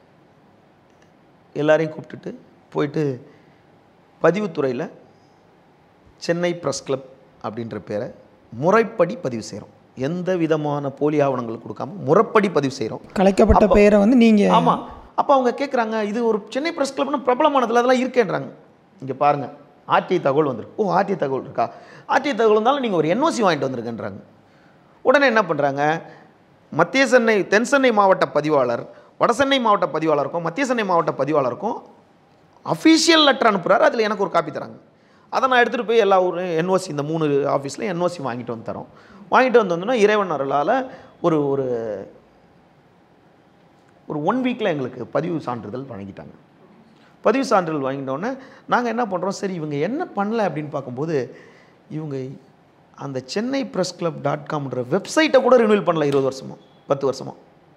எல்லாரையும் கூப்பிட்டுட்டு போயிட்டு பதிவுத்துறையில் சென்னை ப்ரெஸ் கிளப் அப்படின்ற பேரை முறைப்படி பதிவு செய்கிறோம். எந்த விதமான போலி ஆவணங்கள் கொடுக்காம முறைப்படி பதிவு செய்கிறோம். கலைக்கப்பட்ட பெயரை வந்து நீங்கள் ஆமாம். அப்போ அவங்க கேட்குறாங்க, இது ஒரு சென்னை ப்ரெஸ் கிளப்னு பிரபலமானதில் அதெல்லாம் இருக்கேன்றாங்க. இங்கே பாருங்கள், ஆர்டிஐ தகவல் வந்துருக்கு. ஓ, ஆர்டிஐ தகவல் இருக்கா? ஆர்டிஐ தகவல் இருந்தாலும் நீங்கள் ஒரு என்ஓசி வாங்கிட்டு வந்துருக்கேன்றாங்க. உடனே என்ன பண்ணுறாங்க, மத்திய சென்னை தென் சென்னை மாவட்ட பதிவாளர் வட சென்னை மாவட்ட பதிவாளருக்கும் மத்திய சென்னை மாவட்ட பதிவாளருக்கும் அஃபீஷியல் லெட்டர் அனுப்புகிறாரு. அதில் எனக்கு ஒரு காப்பி தராங்க. அதை நான் எடுத்துகிட்டு போய் எல்லா ஊரும் என்ஓசி, இந்த 3 ஆஃபீஸில் என்ஓசி வாங்கிட்டு வந்து தரோம். வாங்கிட்டு வந்தோம்னா இறைவன் அருளால் ஒரு ஒரு ஒரு 1 வீக்கில் எங்களுக்கு பதிவு சான்றிதழ் வழங்கிட்டாங்க. பதிவு சான்றிதழ் வாங்கிட்டோன்னே நாங்கள் என்ன பண்ணுறோம், சரி இவங்க என்ன பண்ணல அப்படின்னு பார்க்கும்போது, இவங்க அந்த சென்னை ப்ரெஸ் கிளப் .comன்ற வெப்சைட்டை கூட ரினியூவல் பண்ணல. 20 வருஷமா 10 வருஷமா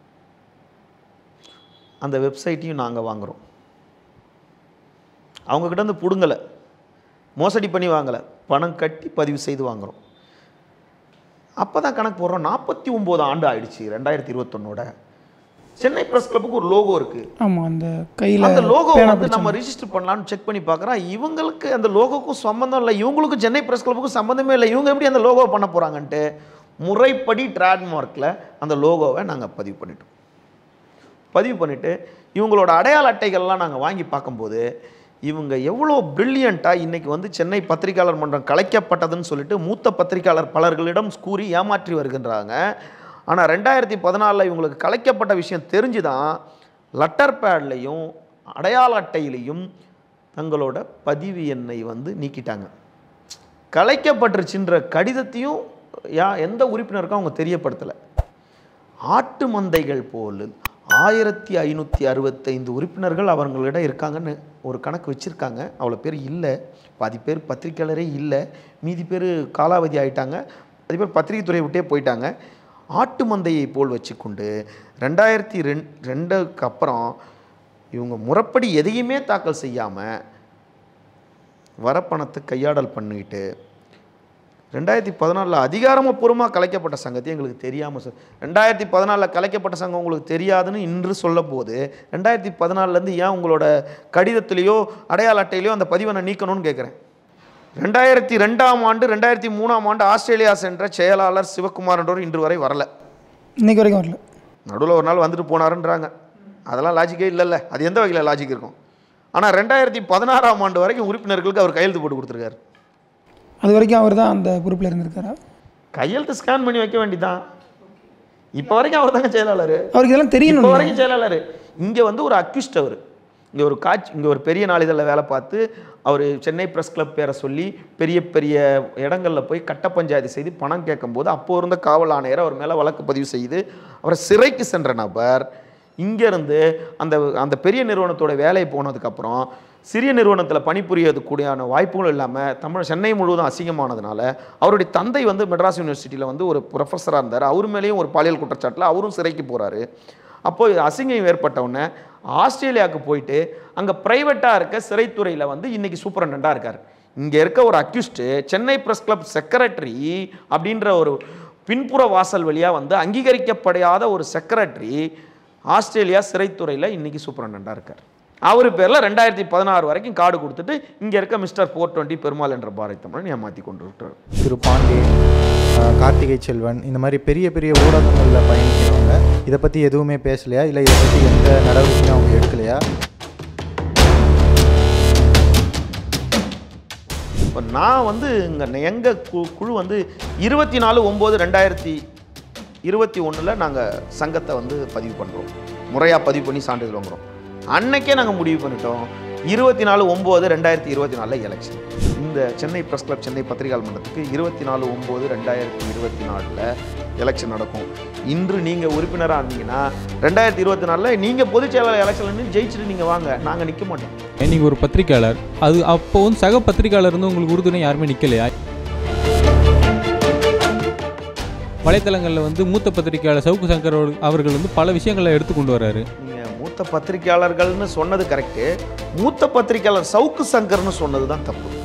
அந்த வெப்சைட்டையும் நாங்கள் வாங்குகிறோம். அவங்கக்கிட்ட வந்து பிடுங்கலை, மோசடி பண்ணி வாங்கலை, பணம் கட்டி பதிவு செய்து வாங்குகிறோம். அப்போ தான் கணக்கு போடுறோம், 49 ஆண்டு ஆயிடுச்சு 2021. சென்னை ப்ரெஸ் கிளப்புக்கு ஒரு லோகோ இருக்குது. ஆமாம், அந்த கையில் அந்த லோகோ வந்து நம்ம ரிஜிஸ்டர் பண்ணலான்னு செக் பண்ணி பார்க்குறோம். இவங்களுக்கு அந்த லோகோக்கும் சம்மந்தம் இல்லை, இவங்களுக்கும் சென்னை ப்ரெஸ் கிளப்புக்கும் சம்மந்தமே இல்லை. இவங்க எப்படி அந்த லோகோ பண்ண போகிறாங்கன்ட்டு முறைப்படி ட்ரேட்மார்க்கில் அந்த லோகோவை நாங்கள் பதிவு பண்ணிவிட்டு இவங்களோட அடையாள அட்டைகள்லாம் நாங்கள் வாங்கி பார்க்கும்போது இவங்க எவ்வளோ ப்ரில்லியண்ட்டாக இன்றைக்கி வந்து சென்னை பத்திரிகையாளர் மன்றம் கலைக்கப்பட்டதுன்னு சொல்லிட்டு மூத்த பத்திரிகையாளர் பலர்களிடம் கூறி ஏமாற்றி வருகின்றாங்க. ஆனால் 2014 இவங்களுக்கு கலைக்கப்பட்ட விஷயம் தெரிஞ்சு தான் லெட்டர் பேட்லையும் அடையாள அட்டையிலையும் தங்களோட பதிவு எண்ணை வந்து நீக்கிட்டாங்க. கலைக்கப்பட்டுருச்சுன்ற கடிதத்தையும் எந்த உறுப்பினருக்கும் அவங்க தெரியப்படுத்தலை. ஆட்டு மந்தைகள் போல் 1565 உறுப்பினர்கள் அவர்களிடம் இருக்காங்கன்னு ஒரு கணக்கு வச்சுருக்காங்க. அவ்வளோ பேர் இல்லை, பாதி பேர் பத்திரிக்கையாளரே இல்லை, மீதி பேர் காலாவதி ஆகிட்டாங்க, பாதி பேர் பத்திரிகை துறையை விட்டே போயிட்டாங்க. ஆட்டு மந்தையை போல் வச்சுக்கொண்டு 2002க்கு அப்புறம் இவங்க முறைப்படி எதையுமே தாக்கல் செய்யாமல் வரப்பணத்தை கையாடல் பண்ணிக்கிட்டு 2014 அதிகாரப்பூர்வமாக கலைக்கப்பட்ட சங்கத்தை எங்களுக்கு தெரியாமல் 2014 கலைக்கப்பட்ட சங்கம் உங்களுக்கு தெரியாதுன்னு இன்று சொல்ல போது 2014 ஏன் உங்களோட கடிதத்திலேயோ அடையாள அட்டையிலையோ அந்த பதிவை நான் நீக்கணும்னு கேட்குறேன். 2002ஆம் ஆண்டு 2003ஆம் ஆண்டு ஆஸ்திரேலியா சென்ற செயலாளர் சிவகுமார் என்றவர் இன்று வரை வரல. இன்னைக்கு வரைக்கும் வரல. நடுவில் ஒரு நாள் வந்துட்டு போனாருன்றாங்க. அதெல்லாம் லாஜிக்கே இல்லைல்ல, அது எந்த வகையில் லாஜிக் இருக்கும்? ஆனால் 2016ஆம் ஆண்டு வரைக்கும் உறுப்பினர்களுக்கு அவர் கையெழுத்து போட்டு கொடுத்துருக்காரு. அது வரைக்கும் அவர் தான் அந்த பொறுப்பில் இருந்திருக்காரா? கையெழுத்து ஸ்கேன் பண்ணி வைக்க வேண்டியதான். இப்போ வரைக்கும் அவர் தாங்க செயலாளர். அவருக்கு இதெல்லாம் தெரியணும். இப்போ வரைக்கும் செயலாளர். இங்கே வந்து ஒரு அக்யூஸ்ட் அவர். இங்கே ஒரு பெரிய நாளிதழில் வேலை பார்த்து அவர் சென்னை ப்ரெஸ் கிளப் பேரை சொல்லி பெரிய பெரிய இடங்களில் போய் கட்ட பஞ்சாயத்து செய்து பணம் கேட்கும்போது அப்போ இருந்த காவல் ஆணையர் அவர் மேலே வழக்கு பதிவு செய்து அவரை சிறைக்கு சென்ற நபர் இங்கேருந்து அந்த பெரிய நிறுவனத்தோட வேலை போனதுக்கப்புறம் சிறிய நிறுவனத்தில் பணிபுரியதுக்கூடியான வாய்ப்புகளும் இல்லாமல் சென்னை முழுவதும் அசிங்கமானதுனால அவருடைய தந்தை வந்து மெட்ராஸ் யூனிவர்சிட்டியில் வந்து ஒரு ப்ரொஃபஸராக இருந்தார். அவர் மேலேயும் ஒரு பாலியல் குற்றச்சாட்டில் அவரும் சிறைக்கு போகிறாரு. அப்போது அசிங்கம் ஏற்பட்டவுடனே ஆஸ்திரேலியாவுக்கு போயிட்டு அங்கே ப்ரைவேட்டாக இருக்க சிறைத்துறையில் வந்து இன்றைக்கி சூப்பரண்டண்டாக இருக்கார். இங்கே இருக்க ஒரு accused Chennai press club secretary அப்படின்ற ஒரு பின்புற வாசல் வழியாக வந்து அங்கீகரிக்கப்படாத ஒரு செக்ரட்டரி ஆஸ்திரேலியா சிறைத்துறையில் இன்றைக்கி சூப்பரண்டண்டாக இருக்கார். அவர் பேரில் 2016 வரைக்கும் கார்டு கொடுத்துட்டு இங்கே இருக்க மிஸ்டர் 420 பெருமாள் என்ற பாரதித்தமிழன் ஏமாற்றி கொண்டு விட்டார். திரு பாண்டியன், கார்த்திகை செல்வன் இந்த மாதிரி பெரிய பெரிய ஊடகங்களில் பயணிக்கிறவங்க இதை பற்றி எதுவுமே பேசலையா? இல்லை இதை பற்றி எந்த நடவடிக்கையும் அவங்க எடுக்கலையா? இப்போ நான் வந்து எங்கள் குழு வந்து 24/9/2021 நாங்கள் சங்கத்தை வந்து பதிவு பண்ணுறோம். முறையாக பதிவு பண்ணி சான்றிதழ் வாங்குகிறோம். அன்னைக்கே நாங்கள் முடிவு பண்ணிட்டோம் 24/9/2024 எலெக்ஷன். இந்த சென்னை ப்ரெஸ் கிளப் சென்னை பத்திரிகையாளர் மன்றத்துக்கு 24/9/2024 எலெக்ஷன் நடக்கும். இன்று நீங்கள் உறுப்பினராக இருந்தீங்கன்னா 2024 நீங்கள் பொதுச் செயலாளர் எலெக்ஷன் ஜெயிச்சுட்டு நீங்கள் வாங்க, நாங்கள் நிற்க மாட்டோம். நீங்கள் ஒரு பத்திரிகையாளர், அது அப்போ வந்து சக பத்திரிகையாளர் வந்து உங்களுக்கு உறுதுணை யாருமே நிற்கலையா? வலைத்தளங்களில் வந்து மூத்த பத்திரிகையாளர் சவுக்கு சங்கர் அவர்கள் வந்து பல விஷயங்களை எடுத்துக்கொண்டு வர்றாரு. நீங்கள் மூத்த பத்திரிகையாளர்கள்னு சொன்னது கரெக்டு, மூத்த பத்திரிகையாளர் சவுக்கு சங்கர்னு சொன்னது தான் தப்பு.